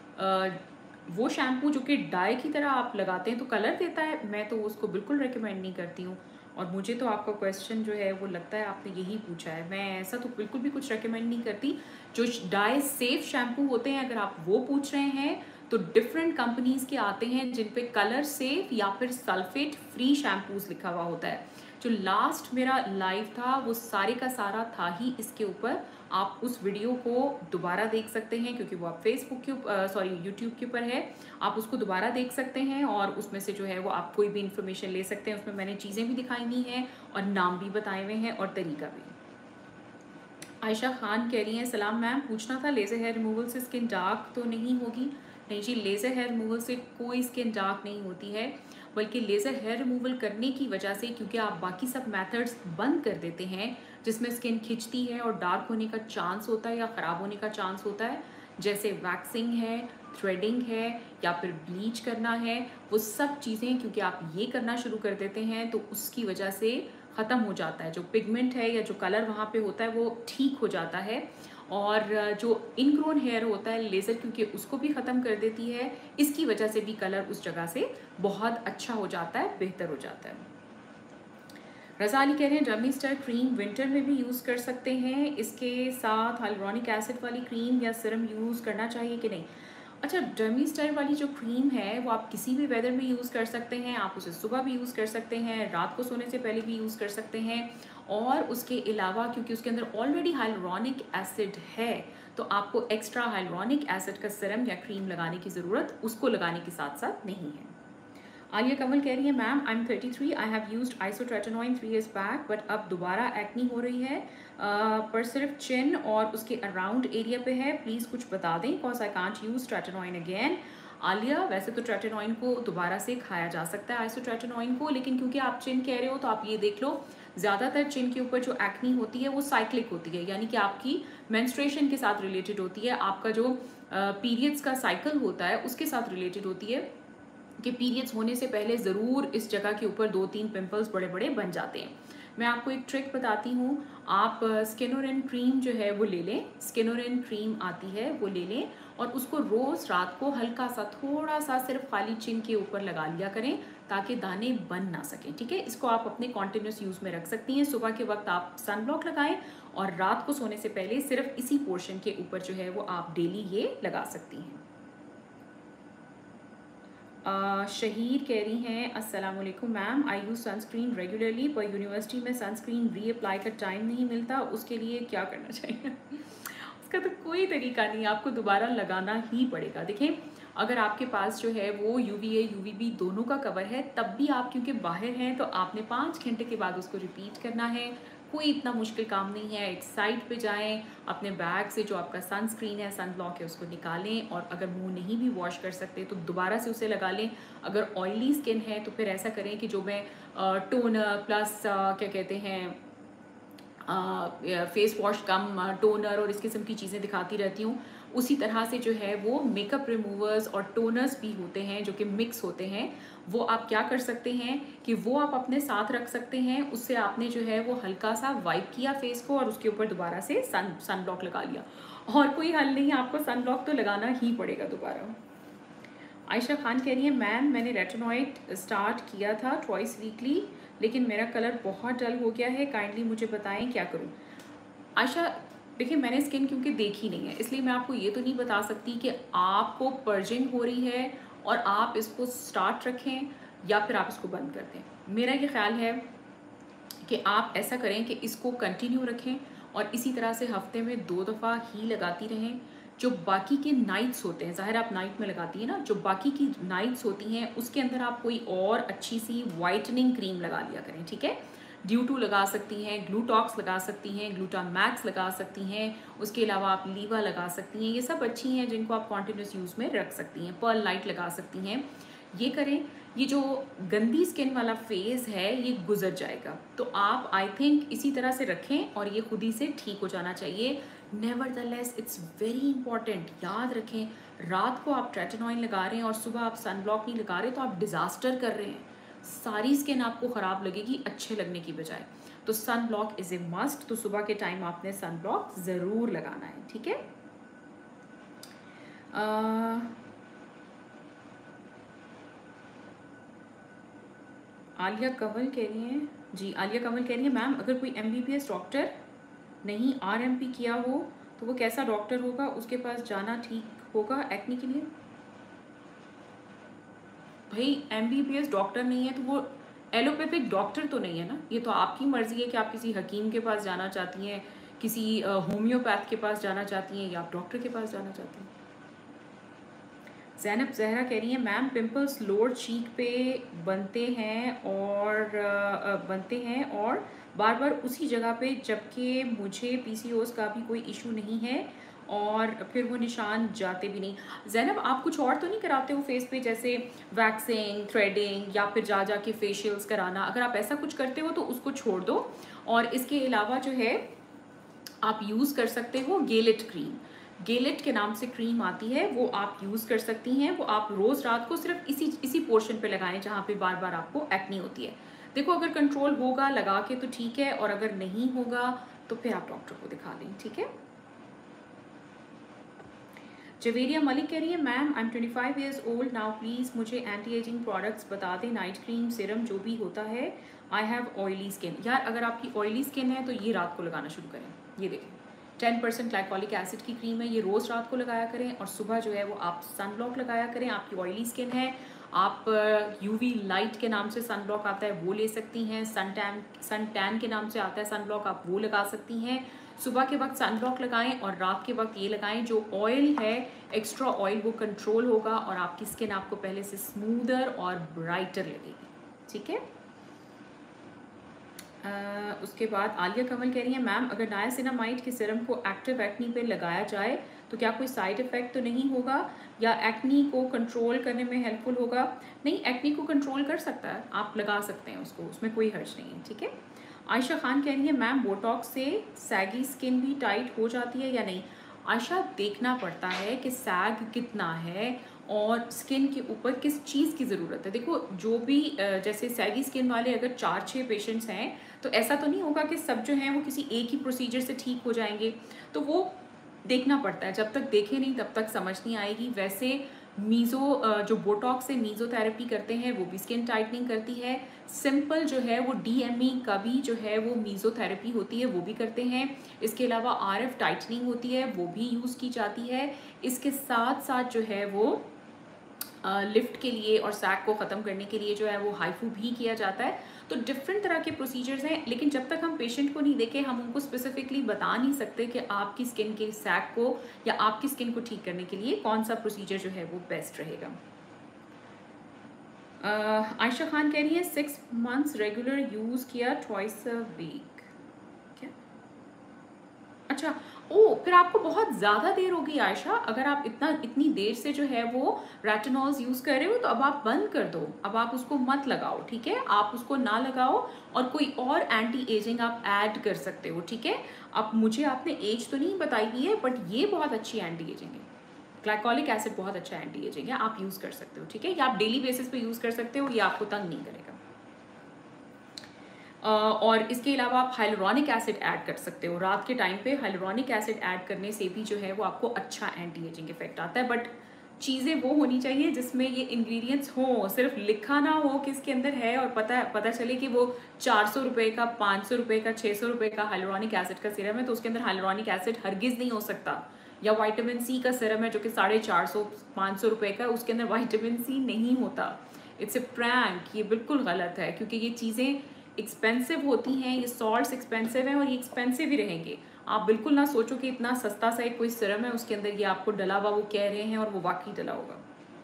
वो शैम्पू जो कि डाई की तरह आप लगाते हैं तो कलर देता है, मैं तो उसको बिल्कुल रिकमेंड नहीं करती हूँ। और मुझे तो आपका क्वेश्चन जो है वो लगता है आपने यही पूछा है, मैं ऐसा तो बिल्कुल भी कुछ रिकमेंड नहीं करती। जो डाई सेफ शैम्पू होते हैं अगर आप वो पूछ रहे हैं तो डिफरेंट कंपनीज़ के आते हैं जिन पे कलर सेफ या फिर सल्फेट फ्री शैम्पूज लिखा हुआ होता है। जो लास्ट मेरा लाइव था वो सारे का सारा था ही इसके ऊपर, आप उस वीडियो को दोबारा देख सकते हैं क्योंकि वो आप फेसबुक के ऊपर सॉरी यूट्यूब के ऊपर है, आप उसको दोबारा देख सकते हैं और उसमें से जो है वो आप कोई भी इन्फॉर्मेशन ले सकते हैं। उसमें मैंने चीज़ें भी दिखाई हुई हैं और नाम भी बताए हुए हैं और तरीका भी। आयशा खान कह रही हैं सलाम मैम, पूछना था लेज़र हेयर रिमूवल से स्किन डार्क तो नहीं होगी? नहीं जी, लेज़र हेयर रिमूवल से कोई स्किन डार्क नहीं होती है, बल्कि लेज़र हेयर रिमूवल करने की वजह से क्योंकि आप बाकी सब मेथड्स बंद कर देते हैं जिसमें स्किन खिंचती है और डार्क होने का चांस होता है या ख़राब होने का चांस होता है, जैसे वैक्सिंग है, थ्रेडिंग है या फिर ब्लीच करना है, वो सब चीज़ें क्योंकि आप ये करना शुरू कर देते हैं तो उसकी वजह से ख़त्म हो जाता है। जो पिगमेंट है या जो कलर वहाँ पे होता है वो ठीक हो जाता है, और जो इनग्रोन हेयर होता है लेज़र क्योंकि उसको भी ख़त्म कर देती है, इसकी वजह से भी कलर उस जगह से बहुत अच्छा हो जाता है, बेहतर हो जाता है। रज़ा अली कह रहे हैं डर्मी स्टार क्रीम विंटर में भी यूज़ कर सकते हैं, इसके साथ हाइलुरोनिक एसिड वाली क्रीम या सीरम यूज़ करना चाहिए कि नहीं? अच्छा, डर्मी स्टार वाली जो क्रीम है वो आप किसी भी वेदर में यूज़ कर सकते हैं, आप उसे सुबह भी यूज़ कर सकते हैं, रात को सोने से पहले भी यूज़ कर सकते हैं, और उसके अलावा क्योंकि उसके अंदर ऑलरेडी हाइलुरोनिक एसिड है तो आपको एक्स्ट्रा हाइलुरोनिक एसिड का सीरम या क्रीम लगाने की ज़रूरत उसको लगाने के साथ साथ नहीं है। आलिया कमल कह रही है ma'am I am thirty three, I have used isotretinoin three years back but अब दोबारा एक्नी हो रही है, uh, पर सिर्फ चिन और उसके अराउंड एरिया पे है, प्लीज़ कुछ बता दें cause I can't use tretinoin again. Alia, वैसे तो ट्रेटिनोइन को दोबारा से खाया जा सकता है आइसोट्रेटिनोइन को, लेकिन क्योंकि आप चिन कह रहे हो तो आप ये देख लो ज़्यादातर चिन के ऊपर जो एक्नी होती है वो साइक्लिक होती है, यानी कि आपकी मेंस्ट्रुएशन के साथ रिलेटेड होती है, आपका जो पीरियड्स uh, का साइकिल होता है उसके साथ रिलेटेड होती है कि पीरियड्स होने से पहले ज़रूर इस जगह के ऊपर दो तीन पिंपल्स बड़े बड़े बन जाते हैं। मैं आपको एक ट्रिक बताती हूँ, आप स्किनोरेन क्रीम जो है वो ले लें, स्किनोरेन क्रीम आती है वो ले लें और उसको रोज़ रात को हल्का सा थोड़ा सा सिर्फ खाली चिन के ऊपर लगा लिया करें ताकि दाने बन ना सकें, ठीक है। इसको आप अपने कॉन्टिन्यूस यूज़ में रख सकती हैं। सुबह के वक्त आप सन ब्लॉक लगाएं और रात को सोने से पहले सिर्फ इसी पोर्शन के ऊपर जो है वो आप डेली ये लगा सकती हैं। Uh, शहीर कह रही हैं अस्सलाम वालेकुम ma'am, I use sunscreen regularly पर यूनिवर्सिटी में सनस्क्रीन रीअप्लाई का टाइम नहीं मिलता, उसके लिए क्या करना चाहिए? उसका तो कोई तरीका नहीं, आपको दोबारा लगाना ही पड़ेगा। देखें, अगर आपके पास जो है वो U V A U V B दोनों का कवर है तब भी आप क्योंकि बाहर हैं तो आपने पाँच घंटे के बाद उसको रिपीट करना है, कोई इतना मुश्किल काम नहीं है। एक साइड पे जाएं, अपने बैग से जो आपका सनस्क्रीन है, सन ब्लॉक है, उसको निकालें और अगर मुंह नहीं भी वॉश कर सकते तो दोबारा से उसे लगा लें। अगर ऑयली स्किन है तो फिर ऐसा करें कि जो मैं टोनर प्लस क्या कहते हैं फेस वॉश कम टोनर और इस किस्म की चीज़ें दिखाती रहती हूँ, उसी तरह से जो है वो मेकअप रिमूवर्स और टोनर्स भी होते हैं जो कि मिक्स होते हैं। वो आप क्या कर सकते हैं कि वो आप अपने साथ रख सकते हैं। उससे आपने जो है वो हल्का सा वाइप किया फेस को और उसके ऊपर दोबारा से सन सन ब्लॉक लगा लिया, और कोई हल नहीं, आपको सन ब्लॉक तो लगाना ही पड़ेगा दोबारा। आयशा खान कह रही है मैम मैंने रेटिनॉइड स्टार्ट किया था ट्वाइस वीकली, लेकिन मेरा कलर बहुत डल हो गया है, काइंडली मुझे बताएं क्या करूं। आयशा देखिए, मैंने स्किन क्योंकि देखी नहीं है इसलिए मैं आपको ये तो नहीं बता सकती कि आपको पर्जिंग हो रही है और आप इसको स्टार्ट रखें या फिर आप इसको बंद कर दें। मेरा ये ख्याल है कि आप ऐसा करें कि इसको कंटिन्यू रखें और इसी तरह से हफ्ते में दो दफ़ा ही लगाती रहें। जो बाकी के नाइट्स होते हैं, ज़ाहिर आप नाइट में लगाती हैं ना, जो बाकी की नाइट्स होती हैं उसके अंदर आप कोई और अच्छी सी वाइटनिंग क्रीम लगा लिया करें, ठीक है। ड्यू टू लगा सकती हैं, ग्लूटॉक्स लगा सकती हैं, ग्लूटान मैक्स लगा सकती हैं, उसके अलावा आप लीवा लगा सकती हैं, ये सब अच्छी हैं जिनको आप कॉन्टिन्यूस यूज़ में रख सकती हैं। पर्ल लाइट लगा सकती हैं, ये करें। ये जो गंदी स्किन वाला फेज़ है ये गुजर जाएगा, तो आप आई थिंक इसी तरह से रखें और ये खुद ही से ठीक हो जाना चाहिए। नेवरदलेस इट्स वेरी इंपॉर्टेंट, याद रखें, रात को आप ट्रेटिनॉइल लगा रहे हैं और सुबह आप सन ब्लॉक नहीं लगा रहे तो आप डिज़ास्टर कर रहे हैं, सारी स्किन आपको ख़राब लगेगी अच्छे लगने की बजाय। तो sun block is a must, तो सुबह के टाइम आपने सन ब्लॉक ज़रूर लगाना है, ठीक है। आ, आलिया कंवल कह रही हैं जी, आलिया कंवल कह रही है मैम अगर कोई एमबीबीएस डॉक्टर नहीं आरएमपी किया हो तो वो कैसा डॉक्टर होगा, उसके पास जाना ठीक होगा एक्ने के लिए। भाई एमबीबीएस डॉक्टर नहीं है तो वो एलोपैथिक डॉक्टर तो नहीं है ना, ये तो आपकी मर्जी है कि आप किसी हकीम के पास जाना चाहती हैं, किसी होम्योपैथ के पास जाना चाहती हैं या आप डॉक्टर के पास जाना चाहती हैं। ज़ैनब ज़हरा कह रही है मैम पिंपल्स लोअर चीक पे बनते हैं और बनते हैं और बार बार उसी जगह पे, जबकि मुझे पीसीओएस का भी कोई इशू नहीं है और फिर वो निशान जाते भी नहीं। ज़ैनब आप कुछ और तो नहीं कराते हो फेस पे, जैसे वैक्सिंग, थ्रेडिंग या फिर जा जा के फेशियल्स कराना? अगर आप ऐसा कुछ करते हो तो उसको छोड़ दो, और इसके अलावा जो है आप यूज़ कर सकते हो गेलेट क्रीम। गेलेट के नाम से क्रीम आती है, वो आप यूज़ कर सकती हैं। वो आप रोज़ रात को सिर्फ इसी इसी पोर्शन पे लगाएं जहाँ पे बार बार आपको एक्ने होती है। देखो अगर कंट्रोल होगा लगा के तो ठीक है, और अगर नहीं होगा तो फिर आप डॉक्टर को दिखा लें, ठीक है। जवेरिया मलिक कह रही है ma'am I am twenty five years old now, please मुझे एंटी एजिंग प्रोडक्ट्स बता दें, नाइट क्रीम, सीरम, जो भी होता है। I have oily skin. यार अगर आपकी ऑयली स्किन है तो ये रात को लगाना शुरू करें। ये देखें टेन परसेंट ग्लाइकोलिक एसिड की क्रीम है, ये रोज़ रात को लगाया करें और सुबह जो है वो आप सन ब्लॉक लगाया करें। आपकी ऑयली स्किन है, आप यूवी लाइट के नाम से सन ब्लॉक आता है वो ले सकती हैं, सन टैन सन टैन के नाम से आता है सन ब्लॉक, आप वो लगा सकती हैं। सुबह के वक्त सन ब्लॉक लगाएं और रात के वक्त ये लगाएं। जो ऑयल है एक्स्ट्रा ऑयल वो कंट्रोल होगा और आपकी स्किन आपको पहले से स्मूदर और ब्राइटर लगेगी, ठीक है। Uh, उसके बाद आलिया कमल कह रही है मैम अगर नायासिनामाइड के सीरम को एक्टिव एक्नी पे लगाया जाए तो क्या कोई साइड इफ़ेक्ट तो नहीं होगा या एक्नी को कंट्रोल करने में हेल्पफुल होगा? नहीं, एक्नी को कंट्रोल कर सकता है, आप लगा सकते हैं उसको, उसमें कोई हर्ज नहीं है, ठीक है। आयशा खान कह रही है मैम बोटॉक्स से सैगी स्किन भी टाइट हो जाती है या नहीं? आयशा देखना पड़ता है कि सैग कितना है और स्किन के ऊपर किस चीज़ की ज़रूरत है। देखो जो भी जैसे सैगी स्किन वाले अगर चार छः पेशेंट्स हैं तो ऐसा तो नहीं होगा कि सब जो हैं वो किसी एक ही प्रोसीजर से ठीक हो जाएंगे, तो वो देखना पड़ता है। जब तक देखे नहीं तब तक समझ नहीं आएगी। वैसे मीज़ो जो बोटॉक्स से मीज़ोथेरेपी करते हैं वो भी स्किन टाइटनिंग करती है। सिंपल जो है वो डीएमई का भी जो है वो मीज़ोथेरेपी होती है, वो भी करते हैं। इसके अलावा आरएफ टाइटनिंग होती है, वो भी यूज़ की जाती है। इसके साथ साथ जो है वो लिफ्ट के लिए और सैग को ख़त्म करने के लिए जो है वो हाइफू भी किया जाता है। तो डिफरेंट तरह के प्रोसीजर्स हैं, लेकिन जब तक हम पेशेंट को नहीं देखें हम उनको स्पेसिफिकली बता नहीं सकते कि आपकी स्किन के सैग को या आपकी स्किन को ठीक करने के लिए कौन सा प्रोसीजर जो है वो बेस्ट रहेगा। आयशा खान कह रही है सिक्स मंथ्स रेगुलर यूज़ किया ट्वाइस अ वीक। क्या अच्छा, ओ फिर आपको बहुत ज़्यादा देर होगी आयशा, अगर आप इतना इतनी देर से जो है वो रेटिनॉल्स यूज़ कर रहे हो तो अब आप बंद कर दो, अब आप उसको मत लगाओ, ठीक है, आप उसको ना लगाओ और कोई और एंटी एजिंग आप ऐड कर सकते हो, ठीक है। अब मुझे आपने एज तो नहीं बताई हुई है, बट ये बहुत अच्छी एंटी एजिंग है, ग्लाइकोलिक एसिड बहुत अच्छा एंटी एजिंग है, आप यूज़ कर सकते हो, ठीक है, या आप डेली बेसिस पे यूज़ कर सकते हो, ये आपको तंग नहीं करेगा। Uh, और इसके अलावा आप हाइलुरोनिक एसिड ऐड कर सकते हो रात के टाइम पे, हाइलुरोनिक एसिड ऐड करने से भी जो है वो आपको अच्छा एंटी एजिंग इफेक्ट आता है, बट चीज़ें वो होनी चाहिए जिसमें ये इंग्रेडिएंट्स हो, सिर्फ लिखा ना हो कि इसके अंदर है और पता पता चले कि वो चार सौ रुपये का, पाँच सौ रुपये का, छः सौ रुपये का हाइलुरोनिक एसिड का सिरम है, तो उसके अंदर हाइलुरोनिक एसिड हरगिज़ नहीं हो सकता। या विटामिन सी का सिरम है जो कि साढ़े चार सौ पाँच सौ रुपये का, उसके अंदर विटामिन सी नहीं होता। इट्स ए प्रैंक, ये बिल्कुल गलत है, क्योंकि ये चीज़ें एक्सपेंसिव होती हैं, ये सॉल्ट्स एक्सपेंसिव हैं और ये एक्सपेंसिव ही रहेंगे। आप बिल्कुल ना सोचो कि इतना सस्ता सा एक कोई सिरम है उसके अंदर ये आपको डला हुआ वो कह रहे हैं और वो वाकई डला होगा।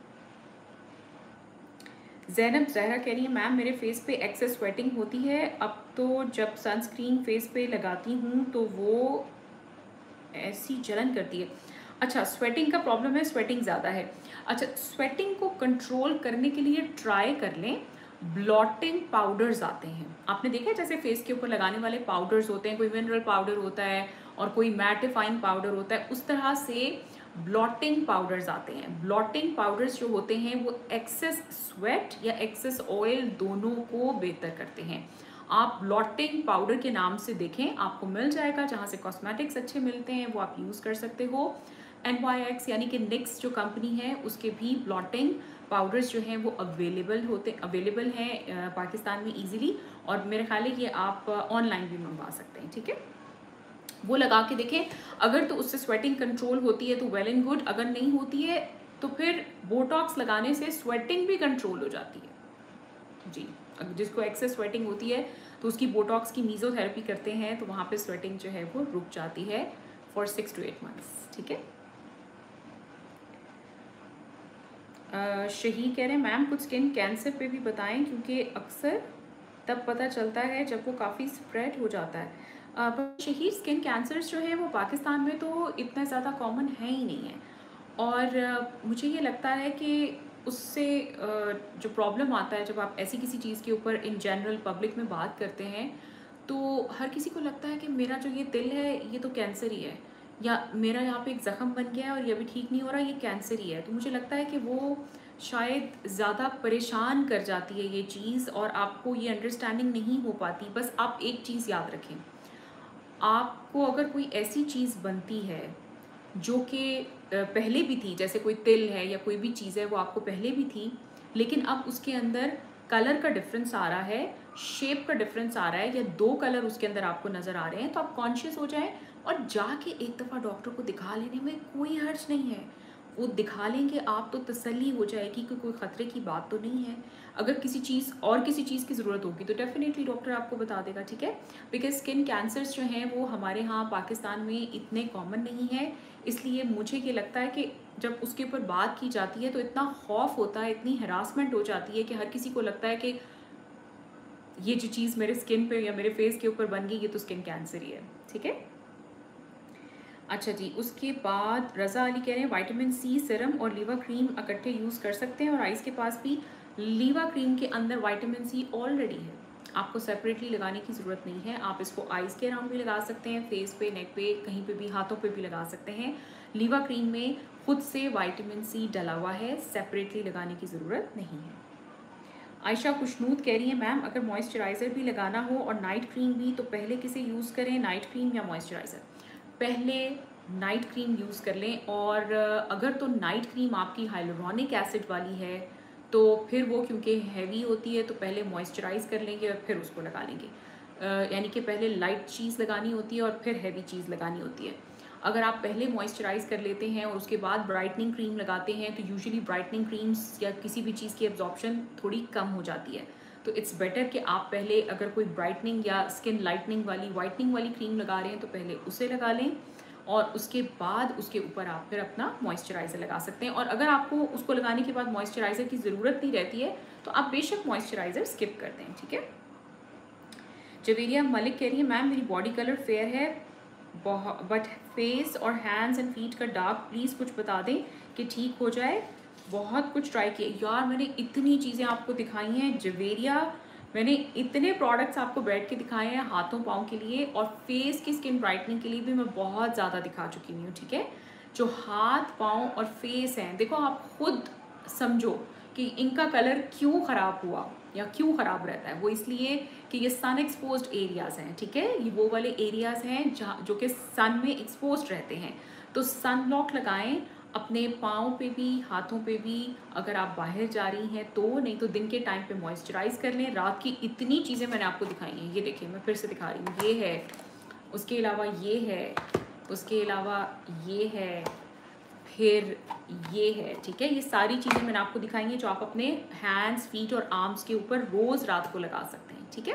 ज़ैनब ज़हरा कह रही है मैम मेरे फेस पे एक्सेस स्वेटिंग होती है, अब तो जब सनस्क्रीन फेस पे लगाती हूँ तो वो ऐसी जलन करती है। अच्छा, स्वेटिंग का प्रॉब्लम है, स्वेटिंग ज़्यादा है। अच्छा, स्वेटिंग को कंट्रोल करने के लिए ट्राई कर लें, ब्लॉटिंग पाउडर्स आते हैं, आपने देखा है जैसे फेस के ऊपर लगाने वाले पाउडर्स होते हैं, कोई मिनरल पाउडर होता है और कोई मैटिफाइंग पाउडर होता है, उस तरह से ब्लॉटिंग पाउडर्स आते हैं। ब्लॉटिंग पाउडर्स जो होते हैं वो एक्सेस स्वेट या एक्सेस ऑयल दोनों को बेहतर करते हैं। आप ब्लॉटिंग पाउडर के नाम से देखें, आपको मिल जाएगा, जहाँ से कॉस्मेटिक्स अच्छे मिलते हैं वो आप यूज़ कर सकते हो। एन वाई एक्स यानी कि निक्स जो कंपनी है उसके भी ब्लॉटिंग पाउडर्स जो हैं वो अवेलेबल होते अवेलेबल हैं पाकिस्तान में इजीली, और मेरे ख्याल है कि आप ऑनलाइन भी मंगवा सकते हैं, ठीक है। वो लगा के देखें, अगर तो उससे स्वेटिंग कंट्रोल होती है तो वेल एंड गुड, अगर नहीं होती है तो फिर बोटॉक्स लगाने से स्वेटिंग भी कंट्रोल हो जाती है जी। जिसको एक्सेस स्वेटिंग होती है तो उसकी बोटॉक्स की मीज़ोथेरेपी करते हैं तो वहाँ पे स्वेटिंग जो है वो रुक जाती है for six to eight months, ठीक है। Uh, शहीद कह रहे हैं मैम कुछ स्किन कैंसर पे भी बताएं, क्योंकि अक्सर तब पता चलता है जब वो काफ़ी स्प्रेड हो जाता है। uh, पर शहीद स्किन कैंसर्स जो है वो पाकिस्तान में तो इतना ज़्यादा कॉमन है ही नहीं है, और uh, मुझे ये लगता है कि उससे uh, जो प्रॉब्लम आता है जब आप ऐसी किसी चीज़ के ऊपर इन जनरल पब्लिक में बात करते हैं तो हर किसी को लगता है कि मेरा जो ये दिल है ये तो कैंसर ही है, या मेरा यहाँ पे एक ज़ख़म बन गया है और ये भी ठीक नहीं हो रहा, ये कैंसर ही है। तो मुझे लगता है कि वो शायद ज़्यादा परेशान कर जाती है ये चीज़, और आपको ये अंडरस्टैंडिंग नहीं हो पाती। बस आप एक चीज़ याद रखें, आपको अगर कोई ऐसी चीज़ बनती है जो कि पहले भी थी, जैसे कोई तिल है या कोई भी चीज़ है वो आपको पहले भी थी, लेकिन अब उसके अंदर कलर का डिफरेंस आ रहा है, शेप का डिफरेंस आ रहा है, या दो कलर उसके अंदर आपको नज़र आ रहे हैं, तो आप कॉन्शियस हो जाएं और जाके एक दफ़ा डॉक्टर को दिखा लेने में कोई हर्ज नहीं है। वो दिखा लेंगे आप तो तसल्ली हो जाएगी कि कोई ख़तरे की बात तो नहीं है। अगर किसी चीज़ और किसी चीज़ की ज़रूरत होगी तो डेफिनेटली डॉक्टर आपको बता देगा, ठीक है। बिकॉज स्किन कैंसर्स जो हैं वो हमारे यहाँ पाकिस्तान में इतने कॉमन नहीं है, इसलिए मुझे ये लगता है कि जब उसके ऊपर बात की जाती है तो इतना खौफ होता है, इतनी हरासमेंट हो जाती है कि हर किसी को लगता है कि ये जो चीज़ मेरे स्किन पे या मेरे फेस के ऊपर बन गई ये तो स्किन कैंसर ही है, ठीक है। अच्छा जी, उसके बाद रज़ा अली कह रहे हैं विटामिन सी सिरम और लीवा क्रीम इकट्ठे यूज़ कर सकते हैं, और आइस के पास भी लीवा क्रीम के अंदर विटामिन सी ऑलरेडी है, आपको सेपरेटली लगाने की ज़रूरत नहीं है। आप इसको आइस के अराउंड भी लगा सकते हैं, फेस पे, नेक पे, कहीं पे भी, हाथों पे भी लगा सकते हैं। लीवा क्रीम में खुद से विटामिन सी डला हुआ है, सेपरेटली लगाने की ज़रूरत नहीं है। आयशा खुशनूद कह रही है मैम अगर मॉइस्चराइज़र भी लगाना हो और नाइट क्रीम भी तो पहले किसे यूज़ करें, नाइट क्रीम या मॉइस्चराइज़र? पहले नाइट क्रीम यूज़ कर लें, और अगर तो नाइट क्रीम आपकी हाइलुरोनिक एसिड वाली है तो फिर वो क्योंकि हैवी होती है तो पहले मॉइस्चराइज़ कर लेंगे और फिर उसको लगा लेंगे, यानी कि पहले लाइट चीज़ लगानी होती है और फिर हैवी चीज़ लगानी होती है। अगर आप पहले मॉइस्चराइज़ कर लेते हैं और उसके बाद ब्राइटनिंग क्रीम लगाते हैं तो यूजुअली ब्राइटनिंग क्रीम्स या किसी भी चीज़ की एब्जॉर्प्शन थोड़ी कम हो जाती है, तो इट्स बेटर कि आप पहले अगर कोई ब्राइटनिंग या स्किन लाइटनिंग वाली वाइटनिंग वाली क्रीम लगा रहे हैं तो पहले उसे लगा लें, और उसके बाद उसके ऊपर आप फिर अपना मॉइस्चराइज़र लगा सकते हैं। और अगर आपको उसको लगाने के बाद मॉइस्चराइज़र की ज़रूरत नहीं रहती है तो आप बेशक मॉइस्चराइज़र स्किप करते हैं, ठीक है। जवेरिया मलिक कह रही है मैम मेरी बॉडी कलर फेयर है बहुत, बट फेस और हैंड्स एंड फीट का डार्क प्लीज़ कुछ बता दें कि ठीक हो जाए। बहुत कुछ ट्राई किया यार, मैंने इतनी चीज़ें आपको दिखाई हैं, जवेरिया, मैंने इतने प्रोडक्ट्स आपको बैठ के दिखाए हैं हाथों पाँव के लिए, और फेस की स्किन ब्राइटनिंग के लिए भी मैं बहुत ज़्यादा दिखा चुकी हुई हूँ, ठीक है। जो हाथ पाँव और फेस हैं, देखो आप खुद समझो कि इनका कलर क्यों ख़राब हुआ या क्यों ख़राब रहता है। वो इसलिए कि ये सन एक्सपोज्ड एरियाज़ हैं, ठीक है। ये वो वाले एरियाज़ हैं जहाँ जो कि सन में एक्सपोज्ड रहते हैं। तो सन ब्लॉक लगाएं अपने पाँव पे भी, हाथों पे भी, अगर आप बाहर जा रही हैं तो, नहीं तो दिन के टाइम पे मॉइस्चराइज कर लें। रात की इतनी चीज़ें मैंने आपको दिखाई हैं, ये देखिए मैं फिर से दिखा रही हूँ, ये है, उसके अलावा ये है, उसके अलावा ये है, फिर ये है, ठीक है। ये सारी चीज़ें मैंने आपको दिखाई हैं जो आप अपने हैंड्स, फीट और आर्म्स के ऊपर रोज़ रात को लगा सकते हैं, ठीक है।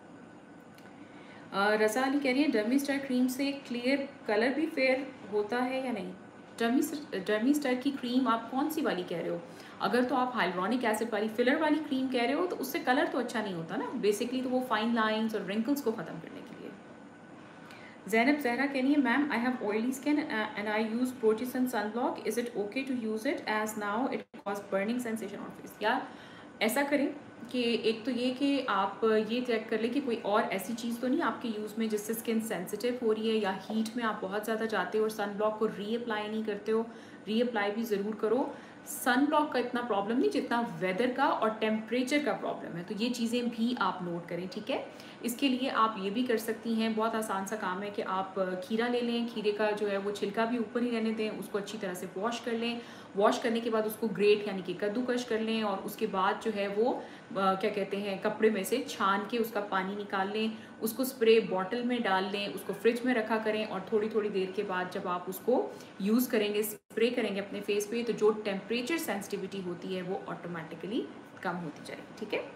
रज़ा अली कह रही है डर्मी स्टार क्रीम से क्लियर कलर भी फेयर होता है या नहीं? डर्मी डर्मी स्टार की क्रीम आप कौन सी वाली कह रहे हो? अगर तो आप हाइलुरोनिक एसिड वाली फिलर वाली क्रीम कह रहे हो तो उससे कलर तो अच्छा नहीं होता ना, बेसिकली तो वो फाइन लाइंस और रिंकल्स को ख़त्म करने के लिए। जैनब जहरा कह रही है ma'am I have oily skin and I use Protisan sun block, is it okay to use it as now it cause burning sensation on face? या ऐसा करें कि एक तो ये कि आप ये चेक कर लें कि कोई और ऐसी चीज़ तो नहीं आपके यूज़ में जिससे स्किन सेंसिटिव हो रही है, या हीट में आप बहुत ज़्यादा जाते हो और सन ब्लॉक को रीअप्लाई नहीं करते हो। रीअप्लाई भी ज़रूर करो। सन ब्लॉक का इतना प्रॉब्लम नहीं जितना वेदर का और टेम्परेचर का प्रॉब्लम है, तो ये चीज़ें भी आप नोट करें, ठीक है। इसके लिए आप ये भी कर सकती हैं, बहुत आसान सा काम है कि आप खीरा ले लें, खीरे का जो है वो छिलका भी ऊपर ही रहने दें, उसको अच्छी तरह से वॉश कर लें। वॉश करने के बाद उसको ग्रेट यानी कि कद्दूकश कर लें, और उसके बाद जो है वो आ, क्या कहते हैं, कपड़े में से छान के उसका पानी निकाल लें, उसको स्प्रे बॉटल में डाल लें, उसको फ्रिज में रखा करें, और थोड़ी थोड़ी देर के बाद जब आप उसको यूज़ करेंगे, स्प्रे करेंगे अपने फेस पे, तो जो टेम्परेचर सेंसिटिविटी होती है वो ऑटोमेटिकली कम होती जाएगी, ठीक है।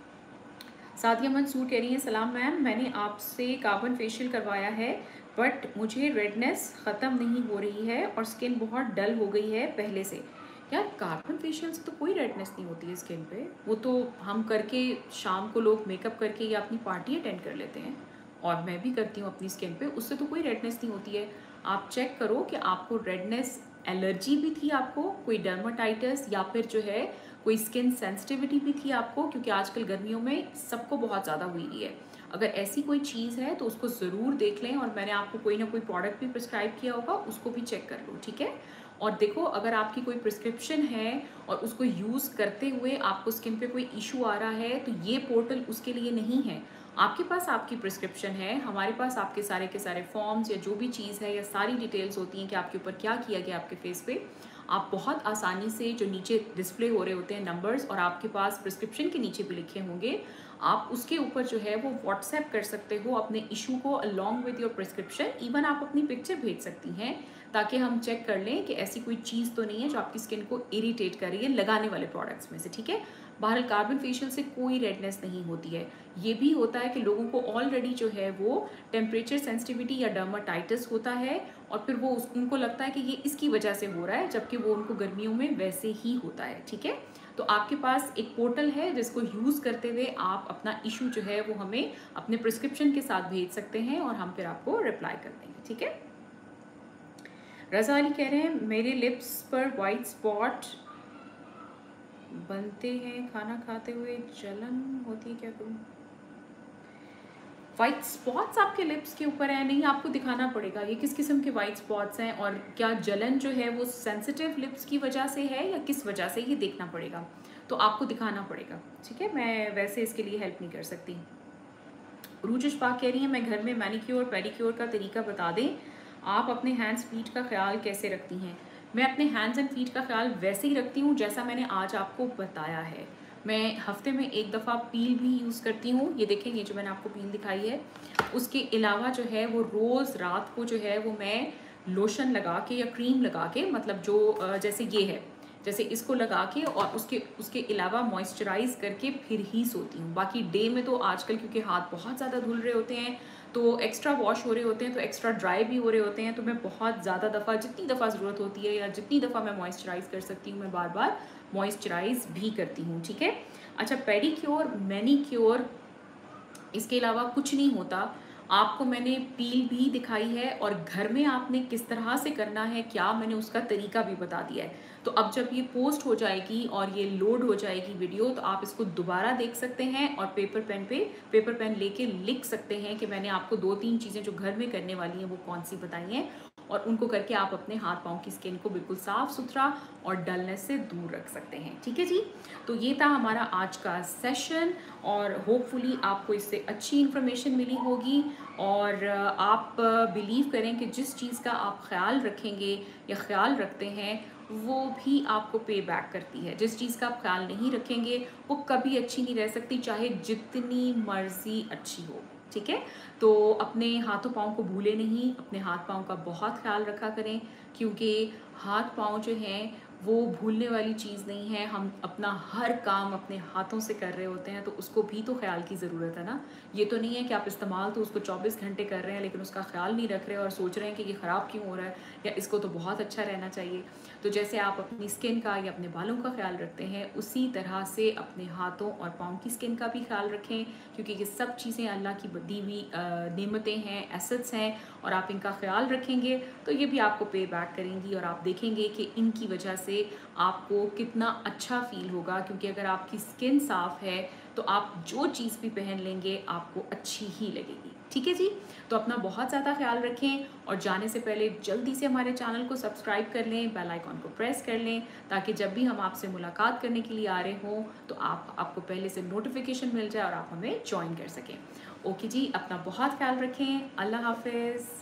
सादिया मंसूर कह रही है सलाम मैम, मैंने आपसे कार्बन फेशियल करवाया है बट मुझे रेडनेस ख़त्म नहीं हो रही है और स्किन बहुत डल हो गई है पहले से। यार कार्बन फेशियल से तो कोई रेडनेस नहीं होती है स्किन पे, वो तो हम करके शाम को लोग मेकअप करके या अपनी पार्टी अटेंड कर लेते हैं, और मैं भी करती हूँ अपनी स्किन पे, उससे तो कोई रेडनेस नहीं होती है। आप चेक करो कि आपको रेडनेस एलर्जी भी थी, आपको कोई डर्माटाइटिस या फिर जो है कोई स्किन सेंसिटिविटी भी थी आपको, क्योंकि आजकल गर्मियों में सबको बहुत ज़्यादा हुई है। अगर ऐसी कोई चीज़ है तो उसको ज़रूर देख लें, और मैंने आपको कोई ना कोई प्रोडक्ट भी प्रिस्क्राइब किया होगा, उसको भी चेक कर लो, ठीक है। और देखो अगर आपकी कोई प्रिस्क्रिप्शन है और उसको यूज़ करते हुए आपको स्किन पे कोई इशू आ रहा है, तो ये पोर्टल उसके लिए नहीं है। आपके पास आपकी प्रिस्क्रिप्शन है, हमारे पास आपके सारे के सारे फॉर्म्स या जो भी चीज़ है या सारी डिटेल्स होती हैं कि आपके ऊपर क्या किया गया आपके फेस पे, आप बहुत आसानी से जो नीचे डिस्प्ले हो रहे होते हैं नंबर्स, और आपके पास प्रिस्क्रिप्शन के नीचे भी लिखे होंगे, आप उसके ऊपर जो है वो व्हाट्सएप कर सकते हो अपने इशू को along with your prescription. Even आप अपनी पिक्चर भेज सकती हैं ताकि हम चेक कर लें कि ऐसी कोई चीज़ तो नहीं है जो आपकी स्किन को इरिटेट कर रही है लगाने वाले प्रोडक्ट्स में से, ठीक है। बहरहाल कार्बन फेशियल से कोई रेडनेस नहीं होती है। ये भी होता है कि लोगों को ऑलरेडी जो है वो टेम्परेचर सेंसिटिविटी या डर्माटाइटिस होता है, और फिर वो उनको लगता है कि ये इसकी वजह से हो रहा है, जबकि वो उनको गर्मियों में वैसे ही होता है, ठीक है। तो आपके पास एक पोर्टल है जिसको यूज़ करते हुए आप अपना इशू जो है वो हमें अपने प्रिस्क्रिप्शन के साथ भेज सकते हैं, और हम फिर आपको रिप्लाई कर देंगे, ठीक है। रज़ा अली कह रहे हैं मेरे लिप्स पर वाइट स्पॉट बनते हैं, खाना खाते हुए जलन होती है, क्या करूं? वाइट स्पॉट्स आपके लिप्स के ऊपर है? नहीं, आपको दिखाना पड़ेगा ये किस किस्म के वाइट स्पॉट्स हैं, और क्या जलन जो है वो सेंसिटिव लिप्स की वजह से है या किस वजह से, ये देखना पड़ेगा, तो आपको दिखाना पड़ेगा, ठीक है। मैं वैसे इसके लिए हेल्प नहीं कर सकती। रूजिश पाक कह रही है मैं घर में मैनिक्योर पेडिक्योर का तरीका बता दें, आप अपने हैंड्स फीट का ख्याल कैसे रखती हैं? मैं अपने हैंड्स एंड फीट का ख्याल वैसे ही रखती हूँ जैसा मैंने आज आपको बताया है। मैं हफ्ते में एक दफ़ा पील भी यूज़ करती हूँ, ये देखें ये जो मैंने आपको पील दिखाई है। उसके अलावा जो है वो रोज़ रात को जो है वो मैं लोशन लगा के या क्रीम लगा के, मतलब जो जैसे ये है, जैसे इसको लगा के और उसके उसके अलावा मॉइस्चराइज करके फिर ही सोती हूँ। बाकी डे में तो आजकल क्योंकि हाथ बहुत ज़्यादा धुल रहे होते हैं, तो एक्स्ट्रा वॉश हो रहे होते हैं, तो एक्स्ट्रा ड्राई भी हो रहे होते हैं, तो मैं बहुत ज़्यादा दफ़ा, जितनी दफ़ा ज़रूरत होती है या जितनी दफ़ा मैं मॉइस्चराइज कर सकती हूँ, मैं बार बार मॉइस्चराइज भी करती हूँ, ठीक है। अच्छा, पेडिक्योर मैनीक्योर इसके अलावा कुछ नहीं होता। आपको मैंने पील भी दिखाई है और घर में आपने किस तरह से करना है, क्या मैंने उसका तरीका भी बता दिया है। तो अब जब ये पोस्ट हो जाएगी और ये लोड हो जाएगी वीडियो, तो आप इसको दोबारा देख सकते हैं और पेपर पेन पे पेपर पेन लेके लिख सकते हैं कि मैंने आपको दो तीन चीज़ें जो घर में करने वाली हैं वो कौन सी बताई हैं, और उनको करके आप अपने हाथ पाँव की स्किन को बिल्कुल साफ सुथरा और डलनेस से दूर रख सकते हैं। ठीक है जी, तो ये था हमारा आज का सेशन और होपफुली आपको इससे अच्छी इन्फॉर्मेशन मिली होगी और आप बिलीव करें कि जिस चीज़ का आप ख्याल रखेंगे या ख्याल रखते हैं वो भी आपको पे बैक करती है। जिस चीज़ का आप ख्याल नहीं रखेंगे वो कभी अच्छी नहीं रह सकती, चाहे जितनी मर्जी अच्छी हो। ठीक है, तो अपने हाथों पाँव को भूले नहीं, अपने हाथ पाँव का बहुत ख्याल रखा करें, क्योंकि हाथ पाँव जो हैं वो भूलने वाली चीज़ नहीं है। हम अपना हर काम अपने हाथों से कर रहे होते हैं, तो उसको भी तो ख्याल की ज़रूरत है ना। ये तो नहीं है कि आप इस्तेमाल तो उसको चौबीस घंटे कर रहे हैं लेकिन उसका ख्याल नहीं रख रहे और सोच रहे हैं कि ये ख़राब क्यों हो रहा है या इसको तो बहुत अच्छा रहना चाहिए। तो जैसे आप अपनी स्किन का या अपने बालों का ख्याल रखते हैं, उसी तरह से अपने हाथों और पाँव की स्किन का भी ख्याल रखें, क्योंकि ये सब चीज़ें अल्लाह की दी हुई नेमतें हैं, एसेट्स हैं, और आप इनका ख्याल रखेंगे तो ये भी आपको पे बैक करेंगी और आप देखेंगे कि इनकी वजह से आपको कितना अच्छा फील होगा। क्योंकि अगर आपकी स्किन साफ़ है तो आप जो चीज़ भी पहन लेंगे आपको अच्छी ही लगेगी। ठीक है जी, तो अपना बहुत ज़्यादा ख्याल रखें और जाने से पहले जल्दी से हमारे चैनल को सब्सक्राइब कर लें, बेल आइकॉन को प्रेस कर लें, ताकि जब भी हम आपसे मुलाकात करने के लिए आ रहे हों तो आप आपको पहले से नोटिफिकेशन मिल जाए और आप हमें ज्वाइन कर सकें। ओके जी, अपना बहुत ख्याल रखें। अल्लाह हाफिज़।